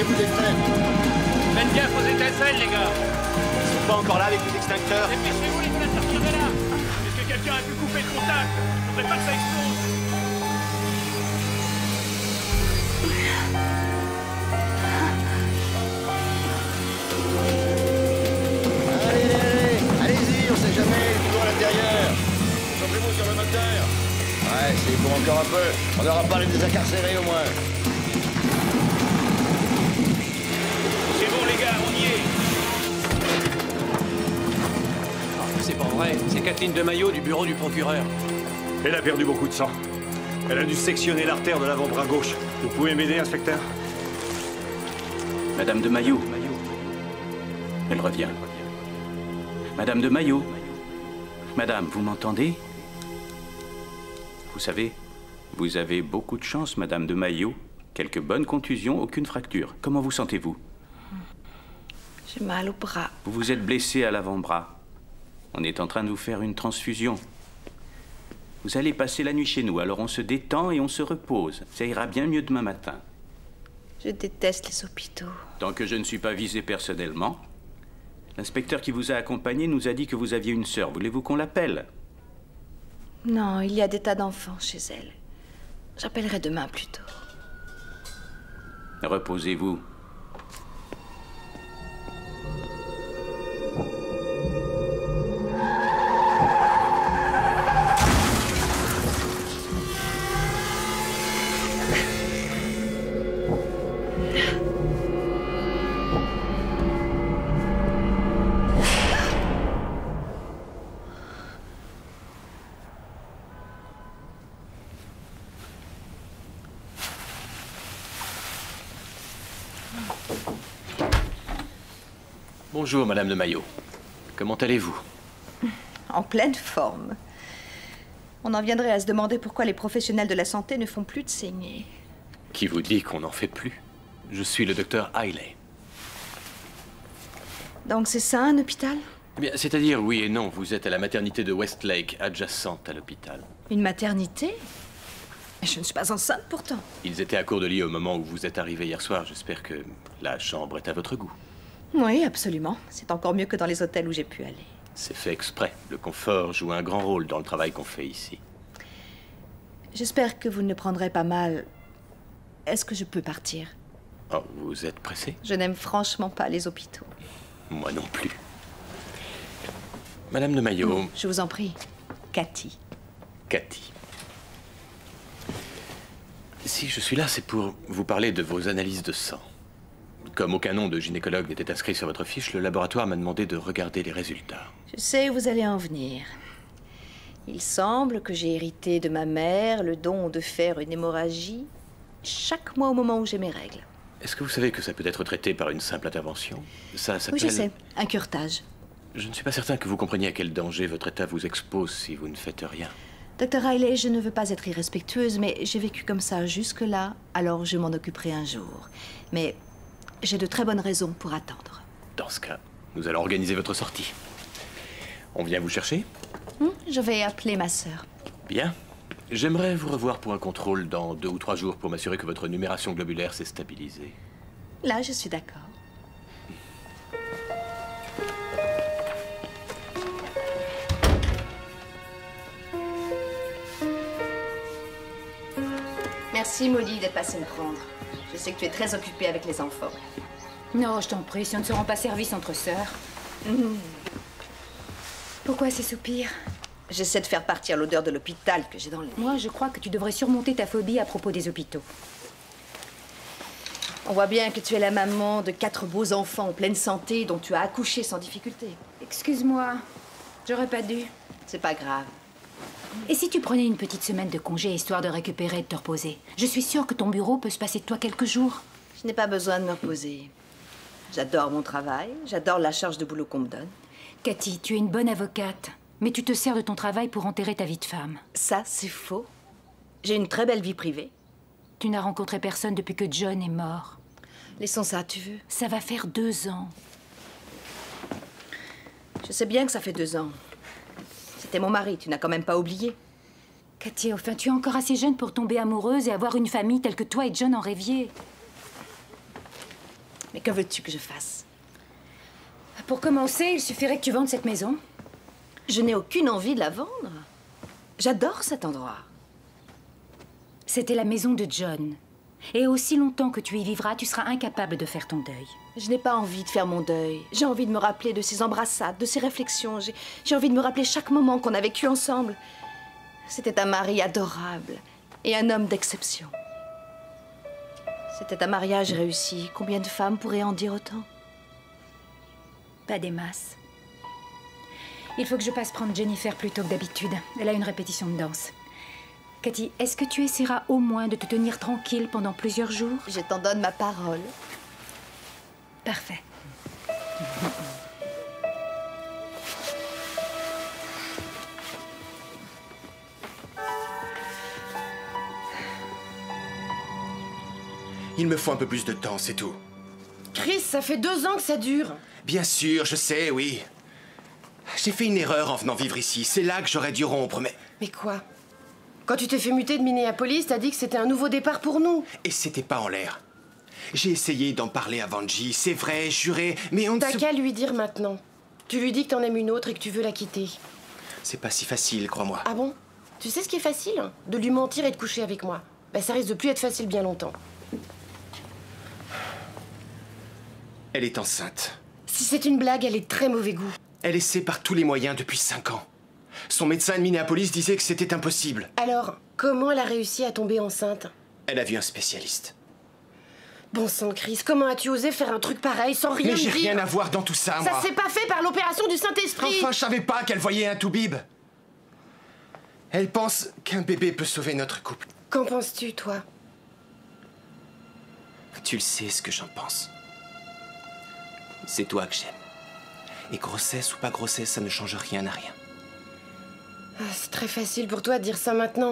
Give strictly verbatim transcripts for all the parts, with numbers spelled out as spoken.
coup d'extrait. Faites gaffe aux étincelles, les gars. Ils sont pas encore là avec les extincteurs. Dépêchez-vous, les fenêtres sortir de là. Est-ce que quelqu'un a pu couper le contact? Faudrait pas que ça explose. Allez, allez, allez-y, on sait jamais, il est toujours à l'intérieur. Concentrez-vous sur le moteur. Ouais, c'est pour encore un peu. On n'aura pas les désincarcérés au moins. C'est bon, les gars, on y est. Oh, c'est pas vrai. C'est Kathleen de Maillot du bureau du procureur. Elle a perdu beaucoup de sang. Elle a dû sectionner l'artère de l'avant-bras gauche. Vous pouvez m'aider, inspecteur? Madame de Maillot. Elle revient. Madame de Maillot. Madame, vous m'entendez? Vous savez, vous avez beaucoup de chance, Madame de Maillot. Quelques bonnes contusions, aucune fracture. Comment vous sentez-vous? J'ai mal au bras. Vous vous êtes blessé à l'avant-bras. On est en train de vous faire une transfusion. Vous allez passer la nuit chez nous, alors on se détend et on se repose. Ça ira bien mieux demain matin. Je déteste les hôpitaux. Tant que je ne suis pas visé personnellement, l'inspecteur qui vous a accompagné nous a dit que vous aviez une sœur. Voulez-vous qu'on l'appelle? Non, il y a des tas d'enfants chez elle. J'appellerai demain plus tôt. Reposez-vous. Bonjour, Madame de Maillot. Comment allez-vous? En pleine forme. On en viendrait à se demander pourquoi les professionnels de la santé ne font plus de saignées. Qui vous dit qu'on n'en fait plus? Je suis le docteur Hailey. Donc c'est ça, un hôpital? Eh bien, c'est-à-dire, oui et non. Vous êtes à la maternité de Westlake, adjacente à l'hôpital. Une maternité? Je ne suis pas enceinte pourtant. Ils étaient à court de lit au moment où vous êtes arrivé hier soir. J'espère que la chambre est à votre goût. Oui, absolument. C'est encore mieux que dans les hôtels où j'ai pu aller. C'est fait exprès. Le confort joue un grand rôle dans le travail qu'on fait ici. J'espère que vous ne le prendrez pas mal. Est-ce que je peux partir? Oh, vous êtes pressé? Je n'aime franchement pas les hôpitaux. Moi non plus. Madame de Maillot... Je vous en prie. Cathy. Cathy. Si je suis là, c'est pour vous parler de vos analyses de sang. Comme aucun nom de gynécologue n'était inscrit sur votre fiche, le laboratoire m'a demandé de regarder les résultats. Je sais où vous allez en venir. Il semble que j'ai hérité de ma mère le don de faire une hémorragie chaque mois au moment où j'ai mes règles. Est-ce que vous savez que ça peut être traité par une simple intervention? Ça s'appelle... Oui, je sais. Un curetage. Je ne suis pas certain que vous compreniez à quel danger votre état vous expose si vous ne faites rien. Docteur Hailey, je ne veux pas être irrespectueuse, mais j'ai vécu comme ça jusque-là, alors je m'en occuperai un jour. Mais j'ai de très bonnes raisons pour attendre. Dans ce cas, nous allons organiser votre sortie. On vient vous chercher? Hum, je vais appeler ma sœur. Bien. J'aimerais vous revoir pour un contrôle dans deux ou trois jours pour m'assurer que votre numération globulaire s'est stabilisée. Là, je suis d'accord. Merci, Molly, d'être passée me prendre. Je sais que tu es très occupée avec les enfants. Non, je t'en prie, si on ne se rend pas service entre sœurs. Mmh. Pourquoi ces soupirs? J'essaie de faire partir l'odeur de l'hôpital que j'ai dans le nez. Moi, je crois que tu devrais surmonter ta phobie à propos des hôpitaux. On voit bien que tu es la maman de quatre beaux enfants en pleine santé dont tu as accouché sans difficulté. Excuse-moi, j'aurais pas dû. C'est pas grave. Et si tu prenais une petite semaine de congé histoire de récupérer et de te reposer? Je suis sûre que ton bureau peut se passer de toi quelques jours. Je n'ai pas besoin de me reposer. J'adore mon travail, j'adore la charge de boulot qu'on me donne. Cathy, tu es une bonne avocate, mais tu te sers de ton travail pour enterrer ta vie de femme. Ça, c'est faux. J'ai une très belle vie privée. Tu n'as rencontré personne depuis que John est mort. Laissons ça, tu veux? Ça va faire deux ans. Je sais bien que ça fait deux ans. C'était mon mari, tu n'as quand même pas oublié. Cathy, enfin, tu es encore assez jeune pour tomber amoureuse et avoir une famille telle que toi et John en rêviez. Mais que veux-tu que je fasse? Pour commencer, il suffirait que tu vendes cette maison. Je n'ai aucune envie de la vendre. J'adore cet endroit. C'était la maison de John. Et aussi longtemps que tu y vivras, tu seras incapable de faire ton deuil. Je n'ai pas envie de faire mon deuil. J'ai envie de me rappeler de ces embrassades, de ces réflexions. J'ai j'ai envie de me rappeler chaque moment qu'on a vécu ensemble. C'était un mari adorable et un homme d'exception. C'était un mariage réussi. Combien de femmes pourraient en dire autant? Pas des masses. Il faut que je passe prendre Jennifer plus tôt que d'habitude. Elle a une répétition de danse. Cathy, est-ce que tu essaieras au moins de te tenir tranquille pendant plusieurs jours? Je t'en donne ma parole. Parfait. Il me faut un peu plus de temps, c'est tout. Chris, ça fait deux ans que ça dure. Bien sûr, je sais, oui. J'ai fait une erreur en venant vivre ici. C'est là que j'aurais dû rompre, mais... Mais quoi? Quand tu t'es fait muter de Minneapolis, t'as dit que c'était un nouveau départ pour nous. Et c'était pas en l'air. J'ai essayé d'en parler à Vanjie, c'est vrai, juré, mais on ne T'as se... qu'à lui dire maintenant. Tu lui dis que t'en aimes une autre et que tu veux la quitter. C'est pas si facile, crois-moi. Ah bon? Tu sais ce qui est facile? De lui mentir et de coucher avec moi. Ben, ça risque de plus être facile bien longtemps. Elle est enceinte. Si c'est une blague, elle est de très mauvais goût. Elle essaie par tous les moyens depuis cinq ans. Son médecin de Minneapolis disait que c'était impossible. Alors, comment elle a réussi à tomber enceinte? Elle a vu un spécialiste. Bon sang, Chris, comment as-tu osé faire un truc pareil sans rien Mais me j'ai dire? rien à voir dans tout ça, moi. Ça s'est pas fait par l'opération du Saint-Esprit. Enfin, je savais pas qu'elle voyait un toubib. Elle pense qu'un bébé peut sauver notre couple. Qu'en penses-tu, toi? Tu le sais ce que j'en pense. C'est toi que j'aime. Et grossesse ou pas grossesse, ça ne change rien à rien. Ah, c'est très facile pour toi de dire ça maintenant.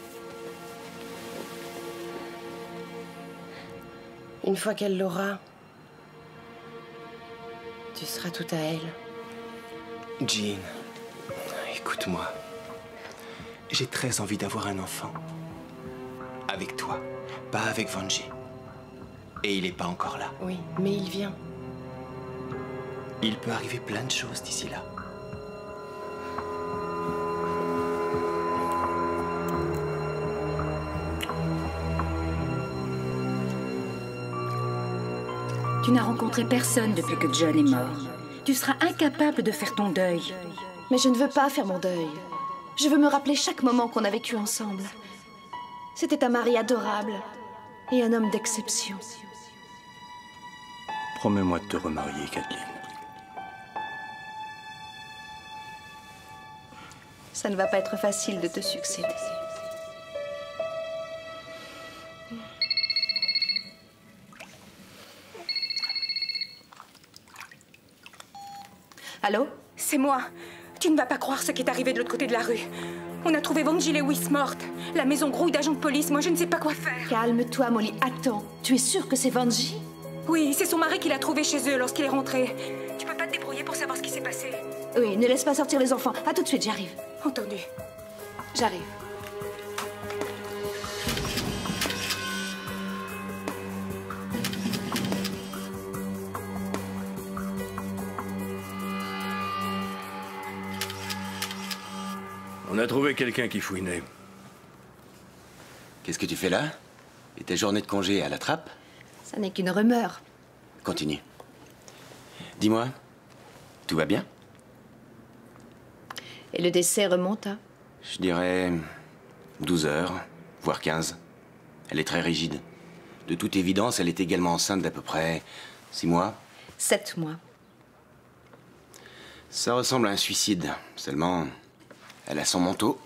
Une fois qu'elle l'aura, tu seras tout à elle. Jean, écoute-moi. J'ai très envie d'avoir un enfant. Avec toi, pas avec Vanjie. Et il n'est pas encore là. Oui, mais il vient. Il peut arriver plein de choses d'ici là. Tu n'as rencontré personne depuis que John est mort. Tu seras incapable de faire ton deuil. Mais je ne veux pas faire mon deuil. Je veux me rappeler chaque moment qu'on a vécu ensemble. C'était un mari adorable et un homme d'exception. Promets-moi de te remarier, Kathleen. Ça ne va pas être facile de te succéder. Allô? C'est moi. Tu ne vas pas croire ce qui est arrivé de l'autre côté de la rue. On a trouvé Vanjie Lewis morte. La maison grouille d'agents de police. Moi, je ne sais pas quoi faire. Calme-toi, Molly. Attends. Tu es sûre que c'est Vanjie? Oui, c'est son mari qui l'a trouvé chez eux lorsqu'il est rentré. Tu peux pas te débrouiller pour savoir ce qui s'est passé? Oui, ne laisse pas sortir les enfants. À tout de suite, j'arrive. Entendu. J'arrive. On a trouvé quelqu'un qui fouinait. Qu'est-ce que tu fais là? Et ta journée de congé à la trappe? Ça n'est qu'une rumeur. Continue. Dis-moi, tout va bien? Et le décès remonta. Je dirais douze heures, voire quinze. Elle est très rigide. De toute évidence, elle est également enceinte d'à peu près six mois. Sept mois. Ça ressemble à un suicide. Seulement, elle a son manteau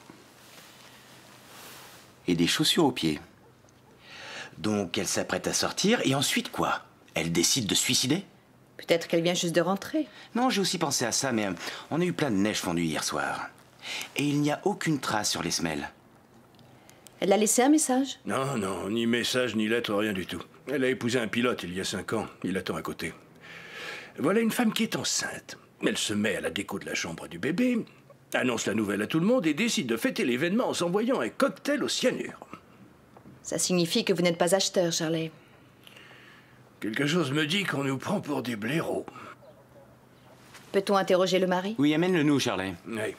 et des chaussures aux pieds. Donc, elle s'apprête à sortir et ensuite quoi? Elle décide de se suicider? Peut-être qu'elle vient juste de rentrer. Non, j'ai aussi pensé à ça, mais euh, on a eu plein de neige fondue hier soir. Et il n'y a aucune trace sur les semelles. Elle a laissé un message? Non, non, ni message, ni lettre, rien du tout. Elle a épousé un pilote il y a cinq ans. Il attend à côté. Voilà une femme qui est enceinte. Elle se met à la déco de la chambre du bébé, annonce la nouvelle à tout le monde et décide de fêter l'événement en s'envoyant un cocktail au cyanure. Ça signifie que vous n'êtes pas acheteur, Charlie. Quelque chose me dit qu'on nous prend pour des blaireaux. Peut-on interroger le mari? Oui, amène-le nous, Charlie. Oui.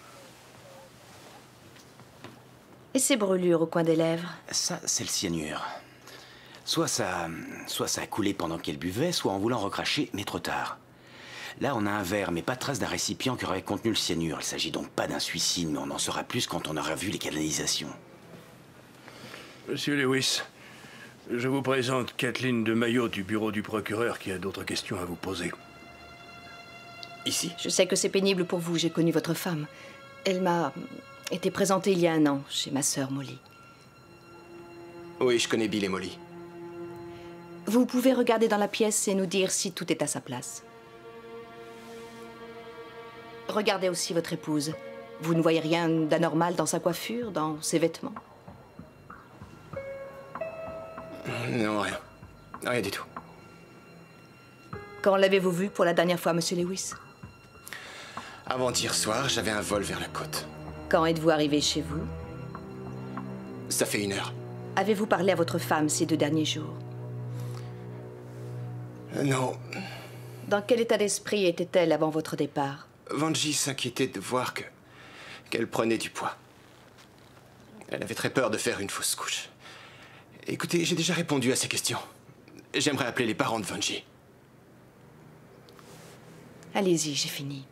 Et ces brûlures au coin des lèvres? Ça, c'est le cyanure. Soit ça, soit ça a coulé pendant qu'elle buvait, soit en voulant recracher, mais trop tard. Là, on a un verre, mais pas de trace d'un récipient qui aurait contenu le cyanure. Il s'agit donc pas d'un suicide, mais on en saura plus quand on aura vu les canalisations. Monsieur Lewis, je vous présente Kathleen de Maillot du bureau du procureur qui a d'autres questions à vous poser. Ici? Je sais que c'est pénible pour vous, j'ai connu votre femme. Elle m'a été présentée il y a un an chez ma sœur Molly. Oui, je connais Bill et Molly. Vous pouvez regarder dans la pièce et nous dire si tout est à sa place. Regardez aussi votre épouse. Vous ne voyez rien d'anormal dans sa coiffure, dans ses vêtements? Non, rien. Rien du tout. Quand l'avez-vous vue pour la dernière fois, monsieur Lewis? Avant-hier soir, j'avais un vol vers la côte. Quand êtes-vous arrivé chez vous? Ça fait une heure. Avez-vous parlé à votre femme ces deux derniers jours? Euh, non. Dans quel état d'esprit était-elle avant votre départ? Vanji s'inquiétait de voir que... qu'elle prenait du poids. Elle avait très peur de faire une fausse couche. Écoutez, j'ai déjà répondu à ces questions. J'aimerais appeler les parents de Vanji. Allez-y, j'ai fini.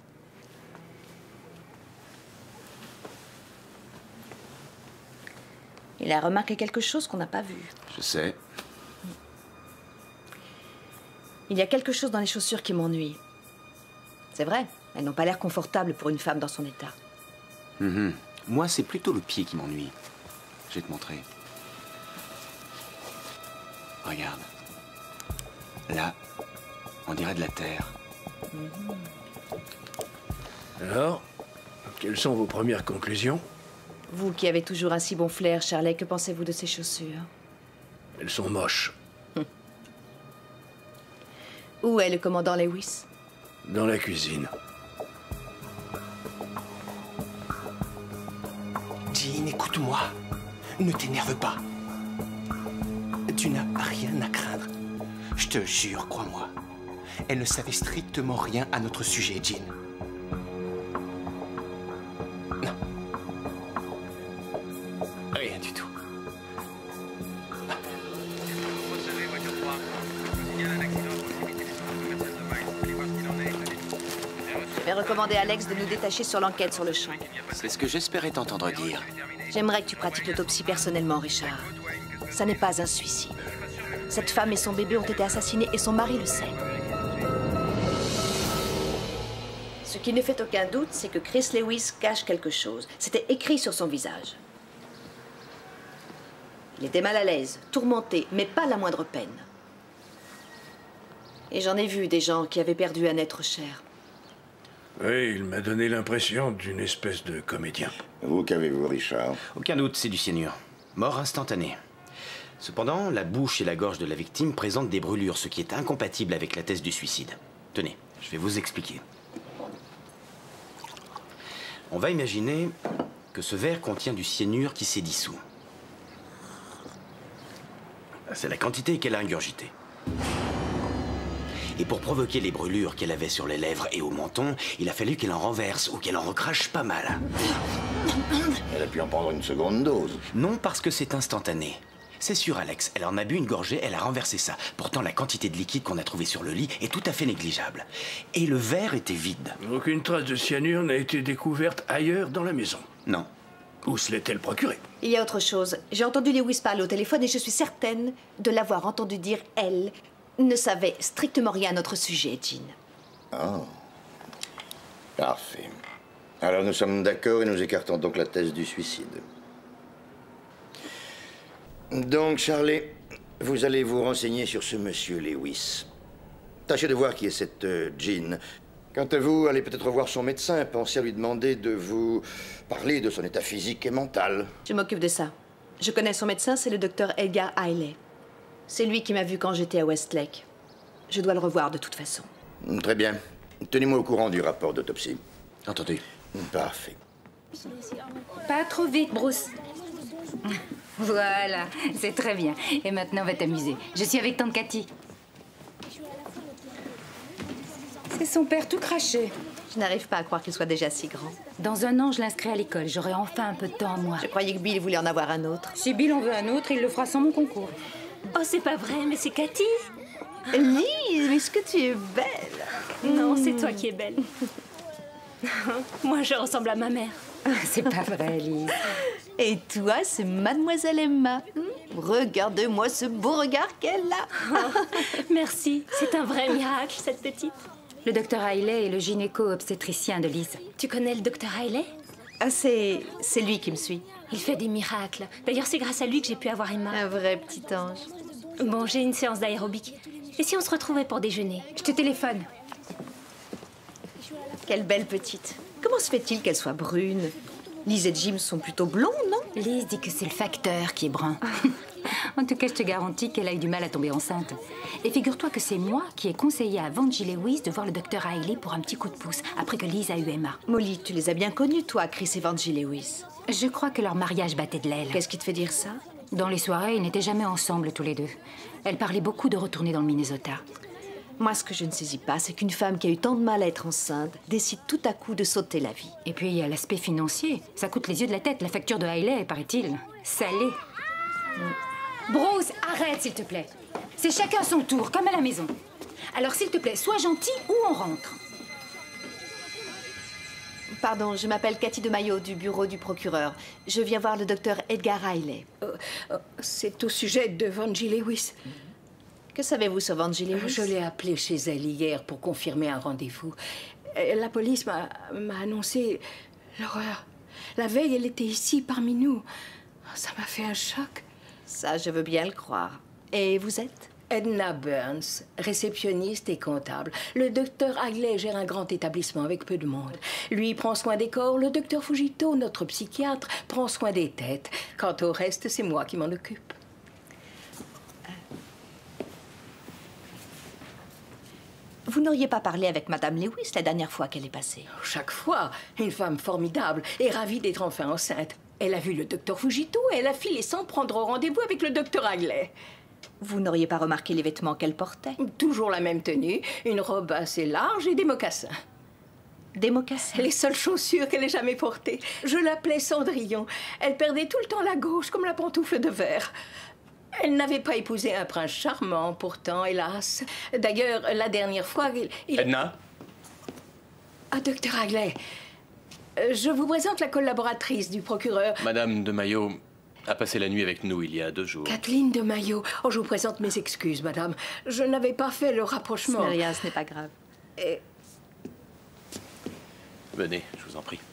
Il a remarqué quelque chose qu'on n'a pas vu. Je sais. Il y a quelque chose dans les chaussures qui m'ennuie. C'est vrai, elles n'ont pas l'air confortables pour une femme dans son état. Mm-hmm. Moi, c'est plutôt le pied qui m'ennuie. Je vais te montrer. Regarde. Là, on dirait de la terre. Alors, quelles sont vos premières conclusions? Vous qui avez toujours un si bon flair, Charlie, que pensez-vous de ces chaussures? Elles sont moches. Hum. Où est le commandant Lewis? Dans la cuisine. Jean, écoute-moi. Ne t'énerve pas. Tu n'as rien à craindre. Je te jure, crois-moi. Elle ne savait strictement rien à notre sujet, Jean. Non. Rien du tout. Je vais recommander à Alex de nous détacher sur l'enquête sur le champ. C'est ce que j'espérais t'entendre dire. J'aimerais que tu pratiques l'autopsie personnellement, Richard. Ça n'est pas un suicide. Cette femme et son bébé ont été assassinés et son mari le sait. Ce qui ne fait aucun doute, c'est que Chris Lewis cache quelque chose. C'était écrit sur son visage. Il était mal à l'aise, tourmenté, mais pas la moindre peine. Et j'en ai vu des gens qui avaient perdu un être cher. Oui, il m'a donné l'impression d'une espèce de comédien. Vous, qu'avez-vous, Richard? Aucun doute, c'est du cyanure. Mort instantanée. Cependant, la bouche et la gorge de la victime présentent des brûlures, ce qui est incompatible avec la thèse du suicide. Tenez, je vais vous expliquer. On va imaginer que ce verre contient du cyanure qui s'est dissous. C'est la quantité qu'elle a ingurgitée. Et pour provoquer les brûlures qu'elle avait sur les lèvres et au menton, il a fallu qu'elle en renverse ou qu'elle en recrache pas mal. Elle a pu en prendre une seconde dose. Non, parce que c'est instantané. C'est sûr, Alex. Elle en a bu une gorgée, elle a renversé ça. Pourtant, la quantité de liquide qu'on a trouvé sur le lit est tout à fait négligeable. Et le verre était vide. Aucune trace de cyanure n'a été découverte ailleurs dans la maison. Non. Où se l'est-elle procurée? Il y a autre chose. J'ai entendu Lewis parler au téléphone et je suis certaine de l'avoir entendu dire « elle » ne savait strictement rien à notre sujet, Jean. Oh. Parfait. Alors nous sommes d'accord et nous écartons donc la thèse du suicide. Donc, Charlie, vous allez vous renseigner sur ce monsieur Lewis. Tâchez de voir qui est cette euh, Jean. Quant à vous, allez peut-être voir son médecin, pensez à lui demander de vous parler de son état physique et mental. Je m'occupe de ça. Je connais son médecin, c'est le docteur Edgar Hiley. C'est lui qui m'a vu quand j'étais à Westlake. Je dois le revoir de toute façon. Très bien. Tenez-moi au courant du rapport d'autopsie. Entendu. Parfait. Pas trop vite, Bruce. Voilà, c'est très bien. Et maintenant, on va t'amuser. Je suis avec tante Cathy. Et son père tout craché. Je n'arrive pas à croire qu'il soit déjà si grand. Dans un an, je l'inscris à l'école. J'aurai enfin un peu de temps à moi. Je croyais que Bill voulait en avoir un autre. Si Bill en veut un autre, il le fera sans mon concours. Oh, c'est pas vrai, mais c'est Cathy. Lise, est-ce que tu es belle? Non, c'est toi qui es belle. Moi, je ressemble à ma mère. C'est pas vrai, Lise. Et toi, c'est Mademoiselle Emma. Regarde-moi ce beau regard qu'elle a. Oh, merci, c'est un vrai miracle, cette petite. Le docteur Hailey est le gynéco-obstétricien de Lise. Tu connais le docteur Hailey? Ah, c'est... c'est lui qui me suit. Il fait des miracles. D'ailleurs, c'est grâce à lui que j'ai pu avoir Emma. Un vrai petit ange. Bon, j'ai une séance d'aérobic. Et si on se retrouvait pour déjeuner? Je te téléphone. Quelle belle petite. Comment se fait-il qu'elle soit brune? Lise et Jim sont plutôt blonds, non? Lise dit que c'est le facteur qui est brun. En tout cas, je te garantis qu'elle a eu du mal à tomber enceinte. Et figure-toi que c'est moi qui ai conseillé à Vanjie Lewis de voir le docteur Hailey pour un petit coup de pouce, après que Lise a eu Emma. Molly, tu les as bien connus, toi, Chris et Vanjie Lewis. Je crois que leur mariage battait de l'aile. Qu'est-ce qui te fait dire ça? Dans les soirées, ils n'étaient jamais ensemble tous les deux. Elle parlait beaucoup de retourner dans le Minnesota. Moi, ce que je ne saisis pas, c'est qu'une femme qui a eu tant de mal à être enceinte décide tout à coup de sauter la vie. Et puis, il y a l'aspect financier. Ça coûte les yeux de la tête. La facture de Hailey, paraît-il, salée. Mm. Bruce, arrête, s'il te plaît. C'est chacun son tour, comme à la maison. Alors, s'il te plaît, sois gentil ou on rentre. Pardon, je m'appelle Cathy de Mayo, du bureau du procureur. Je viens voir le docteur Edgar Hailey. Euh, euh, c'est au sujet de Vanjie Lewis. Que savez-vous sur Vanjie Lewis? Je l'ai appelée chez elle hier pour confirmer un rendez-vous. La police m'a m'a annoncé l'horreur. La veille, elle était ici, parmi nous. Ça m'a fait un choc. Ça, je veux bien le croire. Et vous êtes? Edna Burns, réceptionniste et comptable. Le docteur Hailey gère un grand établissement avec peu de monde. Lui prend soin des corps, le docteur Fujito, notre psychiatre, prend soin des têtes. Quant au reste, c'est moi qui m'en occupe. Vous n'auriez pas parlé avec Madame Lewis la dernière fois qu'elle est passée? Chaque fois, une femme formidable et ravie d'être enfin enceinte. Elle a vu le docteur Fujito et elle a filé sans prendre rendez-vous avec le docteur Hailey. Vous n'auriez pas remarqué les vêtements qu'elle portait? Toujours la même tenue, une robe assez large et des mocassins. Des mocassins? Les seules chaussures qu'elle ait jamais portées. Je l'appelais Cendrillon. Elle perdait tout le temps la gauche comme la pantoufle de verre. Elle n'avait pas épousé un prince charmant, pourtant, hélas. D'ailleurs, la dernière fois, il... il... Edna? Ah, docteur Hailey, je vous présente la collaboratrice du procureur. Madame de Mayo a passé la nuit avec nous il y a deux jours. Kathleen de Mayo. Oh, je vous présente mes excuses, madame. Je n'avais pas fait le rapprochement. Ce n'est rien, ce n'est pas grave. Et... Venez, je vous en prie.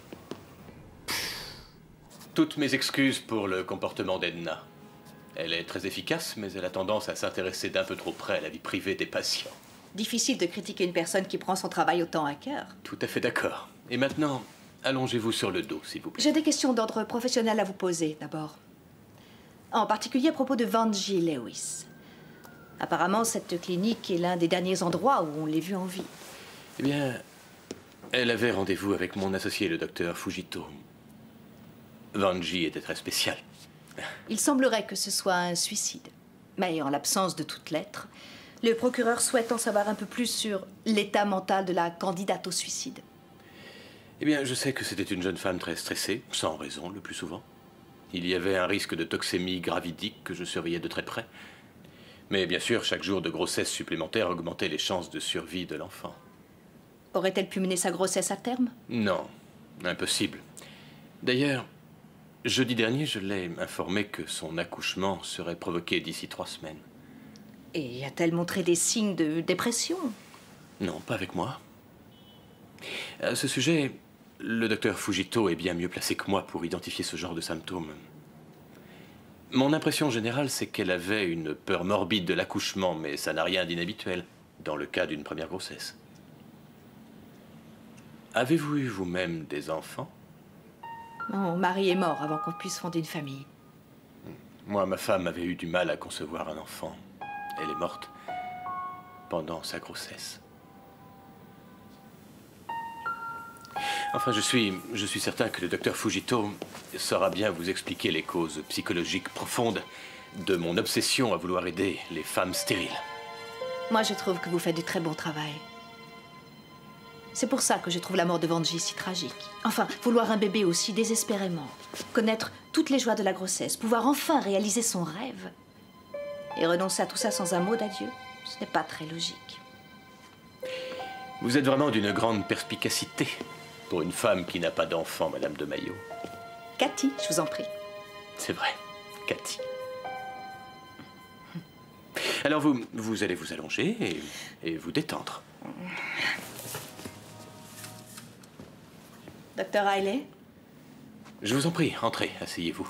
Toutes mes excuses pour le comportement d'Edna. Elle est très efficace, mais elle a tendance à s'intéresser d'un peu trop près à la vie privée des patients. Difficile de critiquer une personne qui prend son travail autant à cœur. Tout à fait d'accord. Et maintenant, allongez-vous sur le dos, s'il vous plaît. J'ai des questions d'ordre professionnel à vous poser, d'abord. En particulier à propos de Vanjie Lewis. Apparemment, cette clinique est l'un des derniers endroits où on l'ait vue en vie. Eh bien, elle avait rendez-vous avec mon associé, le docteur Fujito. Vanjie était très spéciale. Il semblerait que ce soit un suicide. Mais en l'absence de toute lettre, le procureur souhaite en savoir un peu plus sur l'état mental de la candidate au suicide. Eh bien, je sais que c'était une jeune femme très stressée, sans raison le plus souvent. Il y avait un risque de toxémie gravidique que je surveillais de très près. Mais bien sûr, chaque jour de grossesse supplémentaire augmentait les chances de survie de l'enfant. Aurait-elle pu mener sa grossesse à terme? Non, impossible. D'ailleurs, jeudi dernier, je l'ai informé que son accouchement serait provoqué d'ici trois semaines. Et a-t-elle montré des signes de dépression? Non, pas avec moi. À ce sujet, le docteur Fujito est bien mieux placé que moi pour identifier ce genre de symptômes. Mon impression générale, c'est qu'elle avait une peur morbide de l'accouchement, mais ça n'a rien d'inhabituel dans le cas d'une première grossesse. Avez-vous eu vous-même des enfants? Mon mari est mort avant qu'on puisse fonder une famille. Moi, ma femme avait eu du mal à concevoir un enfant. Elle est morte pendant sa grossesse. Enfin, je suis, je suis certain que le docteur Fujito saura bien vous expliquer les causes psychologiques profondes de mon obsession à vouloir aider les femmes stériles. Moi, je trouve que vous faites du très bon travail. C'est pour ça que je trouve la mort de Vanji si tragique. Enfin, vouloir un bébé aussi désespérément, connaître toutes les joies de la grossesse, pouvoir enfin réaliser son rêve, et renoncer à tout ça sans un mot d'adieu, ce n'est pas très logique. Vous êtes vraiment d'une grande perspicacité pour une femme qui n'a pas d'enfant, Madame de Maillot. Cathy, je vous en prie. C'est vrai, Cathy. Alors vous, vous allez vous allonger et, et vous détendre. Docteur Riley? Je vous en prie, entrez, asseyez-vous.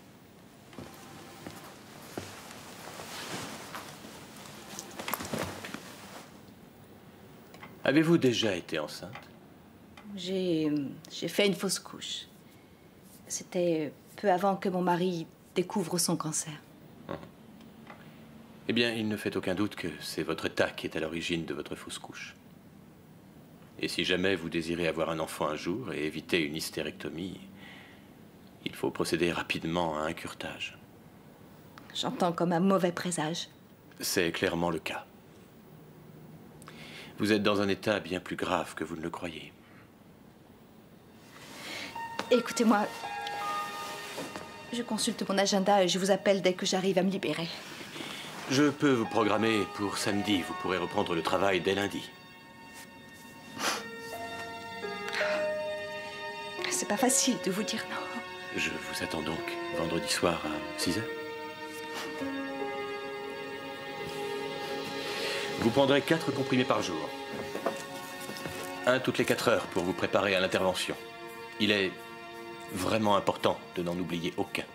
Avez-vous déjà été enceinte? J'ai j'ai fait une fausse couche. C'était peu avant que mon mari découvre son cancer. Hum. Eh bien, il ne fait aucun doute que c'est votre état qui est à l'origine de votre fausse couche. Et si jamais vous désirez avoir un enfant un jour et éviter une hystérectomie, il faut procéder rapidement à un curetage. J'entends comme un mauvais présage. C'est clairement le cas. Vous êtes dans un état bien plus grave que vous ne le croyez. Écoutez-moi, je consulte mon agenda et je vous appelle dès que j'arrive à me libérer. Je peux vous programmer pour samedi. Vous pourrez reprendre le travail dès lundi. C'est pas facile de vous dire non. Je vous attends donc vendredi soir à six heures. Vous prendrez quatre comprimés par jour. Un toutes les quatre heures pour vous préparer à l'intervention. Il est vraiment important de n'en oublier aucun.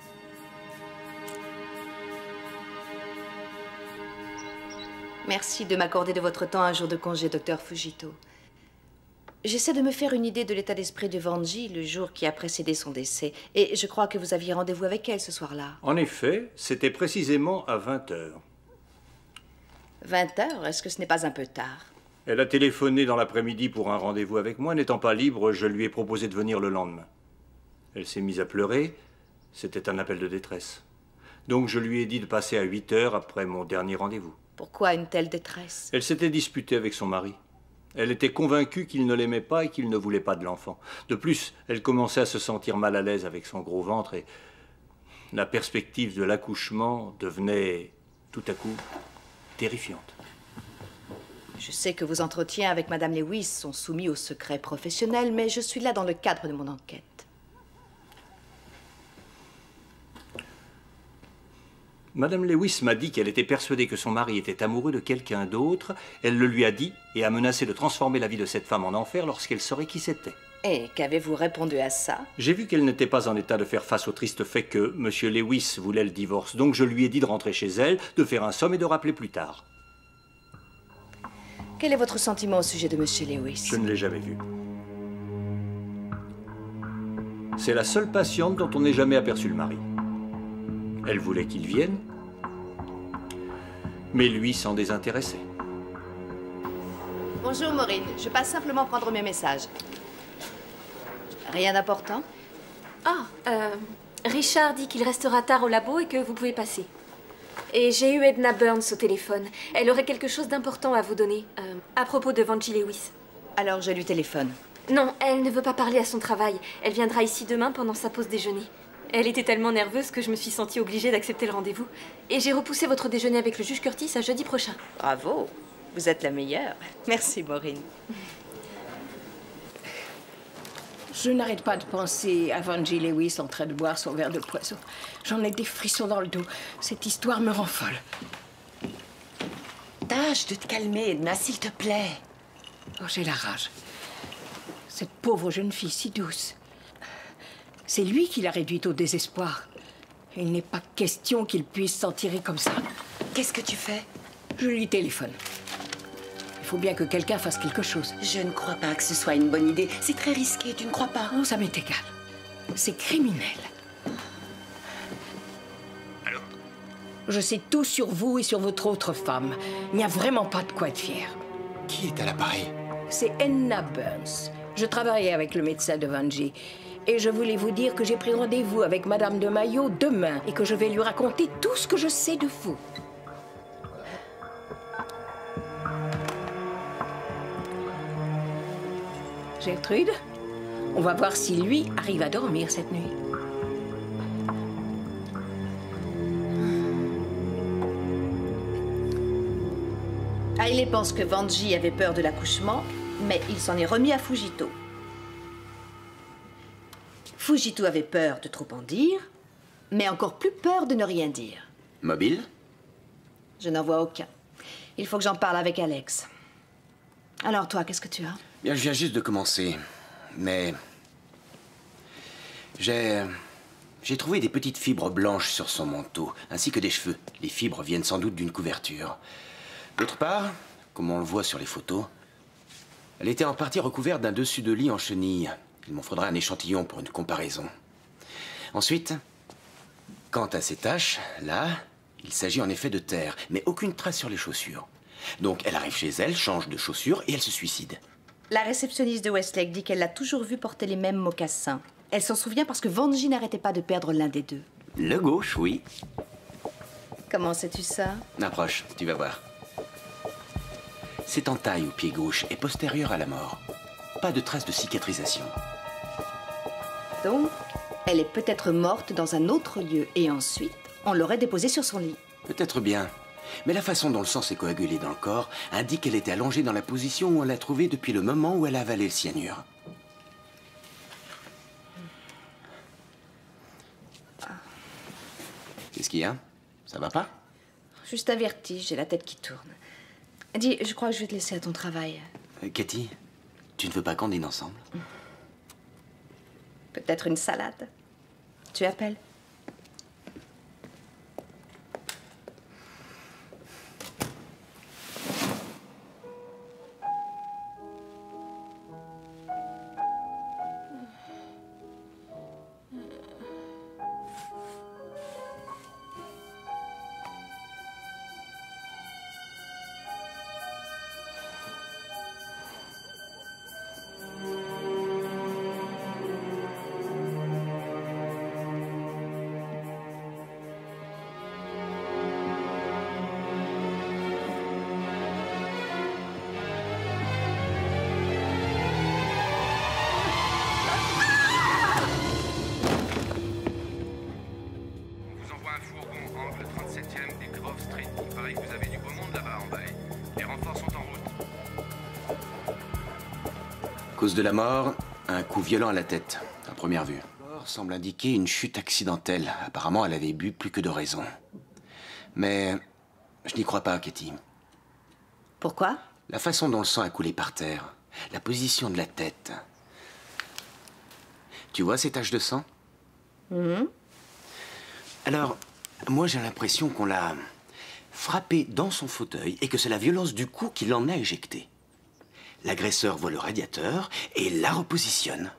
Merci de m'accorder de votre temps un jour de congé, docteur Fujito. J'essaie de me faire une idée de l'état d'esprit de Vanji le jour qui a précédé son décès. Et je crois que vous aviez rendez-vous avec elle ce soir-là. En effet, c'était précisément à vingt heures. vingt heures? Est-ce que ce n'est pas un peu tard? Elle a téléphoné dans l'après-midi pour un rendez-vous avec moi. N'étant pas libre, je lui ai proposé de venir le lendemain. Elle s'est mise à pleurer. C'était un appel de détresse. Donc je lui ai dit de passer à huit heures après mon dernier rendez-vous. Pourquoi une telle détresse? Elle s'était disputée avec son mari. Elle était convaincue qu'il ne l'aimait pas et qu'il ne voulait pas de l'enfant. De plus, elle commençait à se sentir mal à l'aise avec son gros ventre et la perspective de l'accouchement devenait tout à coup terrifiante. Je sais que vos entretiens avec Madame Lewis sont soumis au secret professionnel, mais je suis là dans le cadre de mon enquête. Madame Lewis m'a dit qu'elle était persuadée que son mari était amoureux de quelqu'un d'autre. Elle le lui a dit et a menacé de transformer la vie de cette femme en enfer lorsqu'elle saurait qui c'était. Et qu'avez-vous répondu à ça? J'ai vu qu'elle n'était pas en état de faire face au triste fait que M. Lewis voulait le divorce. Donc je lui ai dit de rentrer chez elle, de faire un somme et de rappeler plus tard. Quel est votre sentiment au sujet de M. Lewis? Je ne l'ai jamais vu. C'est la seule patiente dont on n'ait jamais aperçu le mari. Elle voulait qu'il vienne, mais lui s'en désintéressait. Bonjour Maureen, je passe simplement prendre mes messages. Rien d'important? Ah, euh, Richard dit qu'il restera tard au labo et que vous pouvez passer. Et j'ai eu Edna Burns au téléphone. Elle aurait quelque chose d'important à vous donner, euh, à propos de Vanji Lewis. Alors je lui téléphone. Non, elle ne veut pas parler à son travail. Elle viendra ici demain pendant sa pause déjeuner. Elle était tellement nerveuse que je me suis sentie obligée d'accepter le rendez-vous. Et j'ai repoussé votre déjeuner avec le juge Curtis à jeudi prochain. Bravo, vous êtes la meilleure. Merci Maureen. Je n'arrête pas de penser à Vanji Lewis en train de boire son verre de poison. J'en ai des frissons dans le dos. Cette histoire me rend folle. Tâche de te calmer, Edna, s'il te plaît. Oh, j'ai la rage. Cette pauvre jeune fille si douce. C'est lui qui l'a réduite au désespoir. Il n'est pas question qu'il puisse s'en tirer comme ça. Qu'est-ce que tu fais? Je lui téléphone. Il faut bien que quelqu'un fasse quelque chose. Je ne crois pas que ce soit une bonne idée. C'est très risqué, tu ne crois pas? Non, ça m'est égal. C'est criminel. Allô? Je sais tout sur vous et sur votre autre femme. Il n'y a vraiment pas de quoi être fier. Qui est à l'appareil? C'est Edna Burns. Je travaillais avec le médecin de Vanji. Et je voulais vous dire que j'ai pris rendez-vous avec Madame de Maillot demain et que je vais lui raconter tout ce que je sais de vous. Gertrude, on va voir si lui arrive à dormir cette nuit. Hailey pense que Vanji avait peur de l'accouchement, mais il s'en est remis à Fujito. Fujito avait peur de trop en dire, mais encore plus peur de ne rien dire. Mobile? Je n'en vois aucun. Il faut que j'en parle avec Alex. Alors toi, qu'est-ce que tu as? Bien, je viens juste de commencer, mais... J'ai... J'ai trouvé des petites fibres blanches sur son manteau, ainsi que des cheveux. Les fibres viennent sans doute d'une couverture. D'autre part, comme on le voit sur les photos, elle était en partie recouverte d'un dessus de lit en chenille. Il m'en faudra un échantillon pour une comparaison. Ensuite, quant à ces taches, là, il s'agit en effet de terre, mais aucune trace sur les chaussures. Donc elle arrive chez elle, change de chaussures et elle se suicide. La réceptionniste de Westlake dit qu'elle l'a toujours vu porter les mêmes mocassins. Elle s'en souvient parce que Vanji n'arrêtait pas de perdre l'un des deux. Le gauche, oui. Comment sais-tu ça? Approche, tu vas voir. C'est en taille au pied gauche et postérieur à la mort. Pas de traces de cicatrisation. Donc, elle est peut-être morte dans un autre lieu et ensuite, on l'aurait déposée sur son lit. Peut-être bien. Mais la façon dont le sang s'est coagulé dans le corps indique qu'elle était allongée dans la position où on l'a trouvée depuis le moment où elle a avalé le cyanure. Qu'est-ce qu'il y a? Ça va pas? Juste un vertige, j'ai la tête qui tourne. Dis, je crois que je vais te laisser à ton travail. Euh, Cathy, tu ne veux pas qu'on dîne ensemble? Peut-être une salade. Tu appelles? Cause de la mort, un coup violent à la tête, à première vue. Le corps semble indiquer une chute accidentelle. Apparemment, elle avait bu plus que de raison. Mais je n'y crois pas, Cathy. Pourquoi? La façon dont le sang a coulé par terre, la position de la tête. Tu vois ces taches de sang? Mmh. Alors, moi j'ai l'impression qu'on l'a frappé dans son fauteuil et que c'est la violence du coup qui l'en a éjecté. L'agresseur voit le radiateur et la repositionne.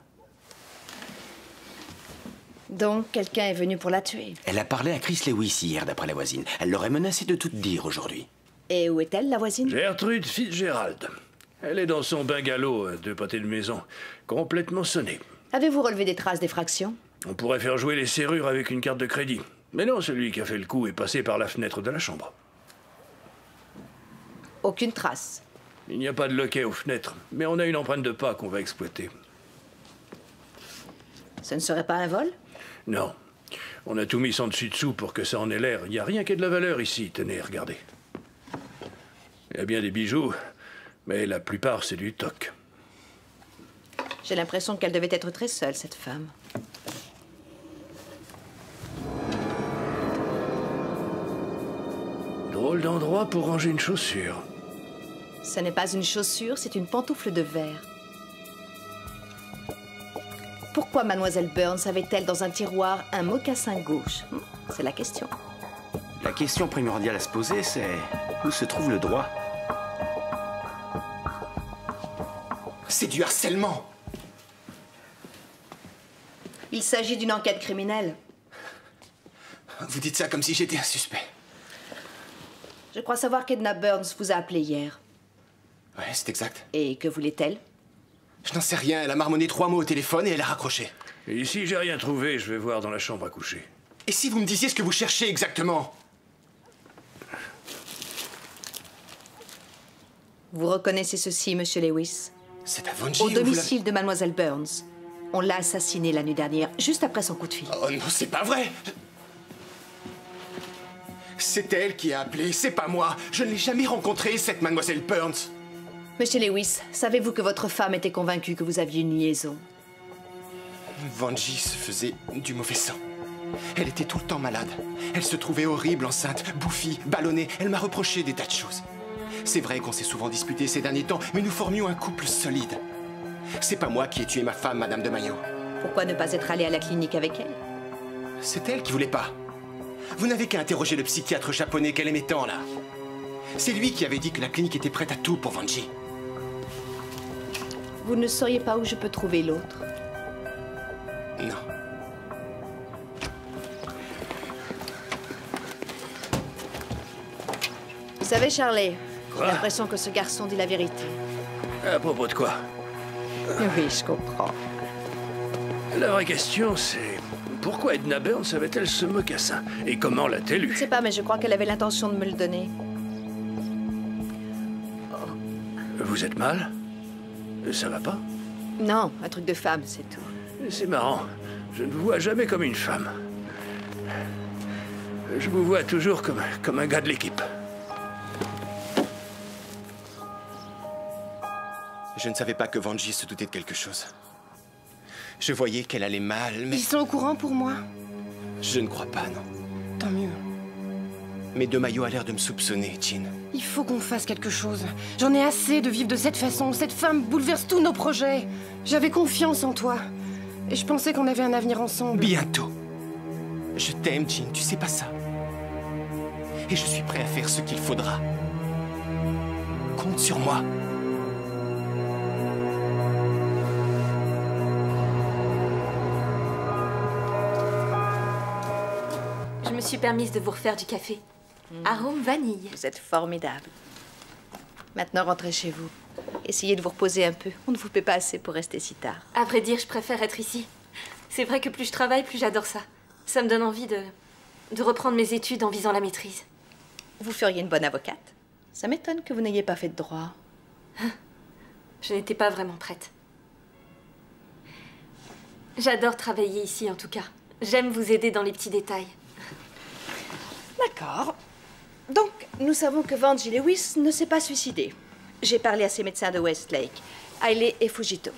Donc, quelqu'un est venu pour la tuer. Elle a parlé à Chris Lewis hier, d'après la voisine. Elle l'aurait menacé de tout dire aujourd'hui. Et où est-elle, la voisine? Gertrude Fitzgerald. Elle est dans son bungalow, à deux pâtés de maison, complètement sonnée. Avez-vous relevé des traces d'effraction? On pourrait faire jouer les serrures avec une carte de crédit. Mais non, celui qui a fait le coup est passé par la fenêtre de la chambre. Aucune trace. Il n'y a pas de loquet aux fenêtres, mais on a une empreinte de pas qu'on va exploiter. Ce ne serait pas un vol? Non. On a tout mis sans dessus-dessous pour que ça en ait l'air. Il n'y a rien qui ait de la valeur ici, tenez, regardez. Il y a bien des bijoux, mais la plupart, c'est du toc. J'ai l'impression qu'elle devait être très seule, cette femme. Drôle d'endroit pour ranger une chaussure. Ce n'est pas une chaussure, c'est une pantoufle de verre. Pourquoi Mademoiselle Burns avait-elle dans un tiroir un mocassin gauche? C'est la question. La question primordiale à se poser, c'est où se trouve le droit? C'est du harcèlement. Il s'agit d'une enquête criminelle. Vous dites ça comme si j'étais un suspect. Je crois savoir qu'Edna Burns vous a appelé hier. Ouais, c'est exact. Et que voulait-elle? Je n'en sais rien. Elle a marmonné trois mots au téléphone et elle a raccroché. Et ici, j'ai rien trouvé. Je vais voir dans la chambre à coucher. Et si vous me disiez ce que vous cherchez exactement? Vous reconnaissez ceci, Monsieur Lewis? C'est à Vanjie Au où vous domicile de Mademoiselle Burns. On l'a assassinée la nuit dernière, juste après son coup de fil. Oh non, c'est pas vrai! C'est elle qui a appelé, c'est pas moi. Je ne l'ai jamais rencontrée, cette Mademoiselle Burns. Monsieur Lewis, savez-vous que votre femme était convaincue que vous aviez une liaison? Vanjie se faisait du mauvais sang. Elle était tout le temps malade. Elle se trouvait horrible, enceinte, bouffie, ballonnée. Elle m'a reproché des tas de choses. C'est vrai qu'on s'est souvent disputés ces derniers temps, mais nous formions un couple solide. C'est pas moi qui ai tué ma femme, Madame de Mayo. Pourquoi ne pas être allé à la clinique avec elle? C'est elle qui voulait pas. Vous n'avez qu'à interroger le psychiatre japonais qu'elle aimait tant, là. C'est lui qui avait dit que la clinique était prête à tout pour Vanjie. Vous ne sauriez pas où je peux trouver l'autre? Non. Vous savez, Charlie, j'ai l'impression que ce garçon dit la vérité. À propos de quoi? Oui, je comprends. La vraie question, c'est... Pourquoi Edna Burns avait-elle ce mocassin? Et comment l'a-t-elle eu? Je sais pas, mais je crois qu'elle avait l'intention de me le donner. Vous êtes mal? Ça va pas? Non, un truc de femme, c'est tout. C'est marrant. Je ne vous vois jamais comme une femme. Je vous vois toujours comme, comme un gars de l'équipe. Je ne savais pas que Vanjie se doutait de quelque chose. Je voyais qu'elle allait mal, mais... Ils sont au courant pour moi? Je ne crois pas, non. Tant mieux. Mais De Mayo a l'air de me soupçonner, Jean. Il faut qu'on fasse quelque chose. J'en ai assez de vivre de cette façon. Cette femme bouleverse tous nos projets. J'avais confiance en toi. Et je pensais qu'on avait un avenir ensemble. Bientôt. Je t'aime, Jean, tu sais pas ça. Et je suis prêt à faire ce qu'il faudra. Compte sur moi. Je me suis permise de vous refaire du café. Mmh. Arôme vanille. Vous êtes formidable. Maintenant, rentrez chez vous. Essayez de vous reposer un peu. On ne vous paie pas assez pour rester si tard. À vrai dire, je préfère être ici. C'est vrai que plus je travaille, plus j'adore ça. Ça me donne envie de... de reprendre mes études en visant la maîtrise. Vous feriez une bonne avocate. Ça m'étonne que vous n'ayez pas fait de droit. Je n'étais pas vraiment prête. J'adore travailler ici, en tout cas. J'aime vous aider dans les petits détails. D'accord. Donc, nous savons que Vanjie Lewis ne s'est pas suicidée. J'ai parlé à ses médecins de Westlake, Hailey et Fujito.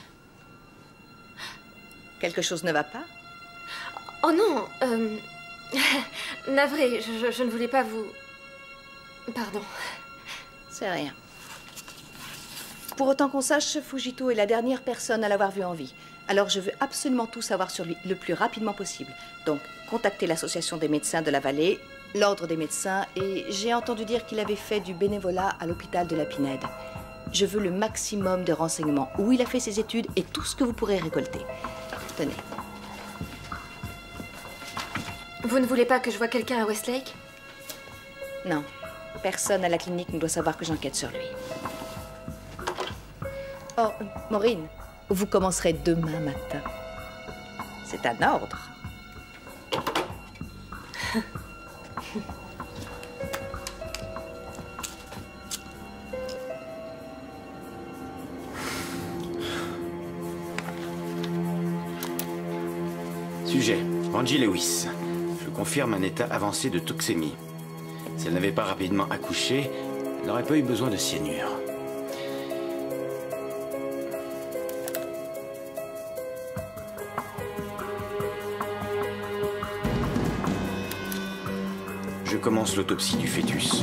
Quelque chose ne va pas? Oh non, euh... navré, je, je, je ne voulais pas vous... Pardon. C'est rien. Pour autant qu'on sache, Fujito est la dernière personne à l'avoir vu en vie. Alors je veux absolument tout savoir sur lui le plus rapidement possible. Donc, contactez l'association des médecins de la vallée, l'ordre des médecins, et j'ai entendu dire qu'il avait fait du bénévolat à l'hôpital de la Pinède. Je veux le maximum de renseignements, où il a fait ses études et tout ce que vous pourrez récolter. Tenez. Vous ne voulez pas que je voie quelqu'un à Westlake? Non. Personne à la clinique ne doit savoir que j'enquête sur lui. Oh, Maureen, vous commencerez demain matin. C'est un ordre. Sujet, Vanjie Lewis. Je confirme un état avancé de toxémie. Si elle n'avait pas rapidement accouché, elle n'aurait pas eu besoin de cyanure. Je commence l'autopsie du fœtus.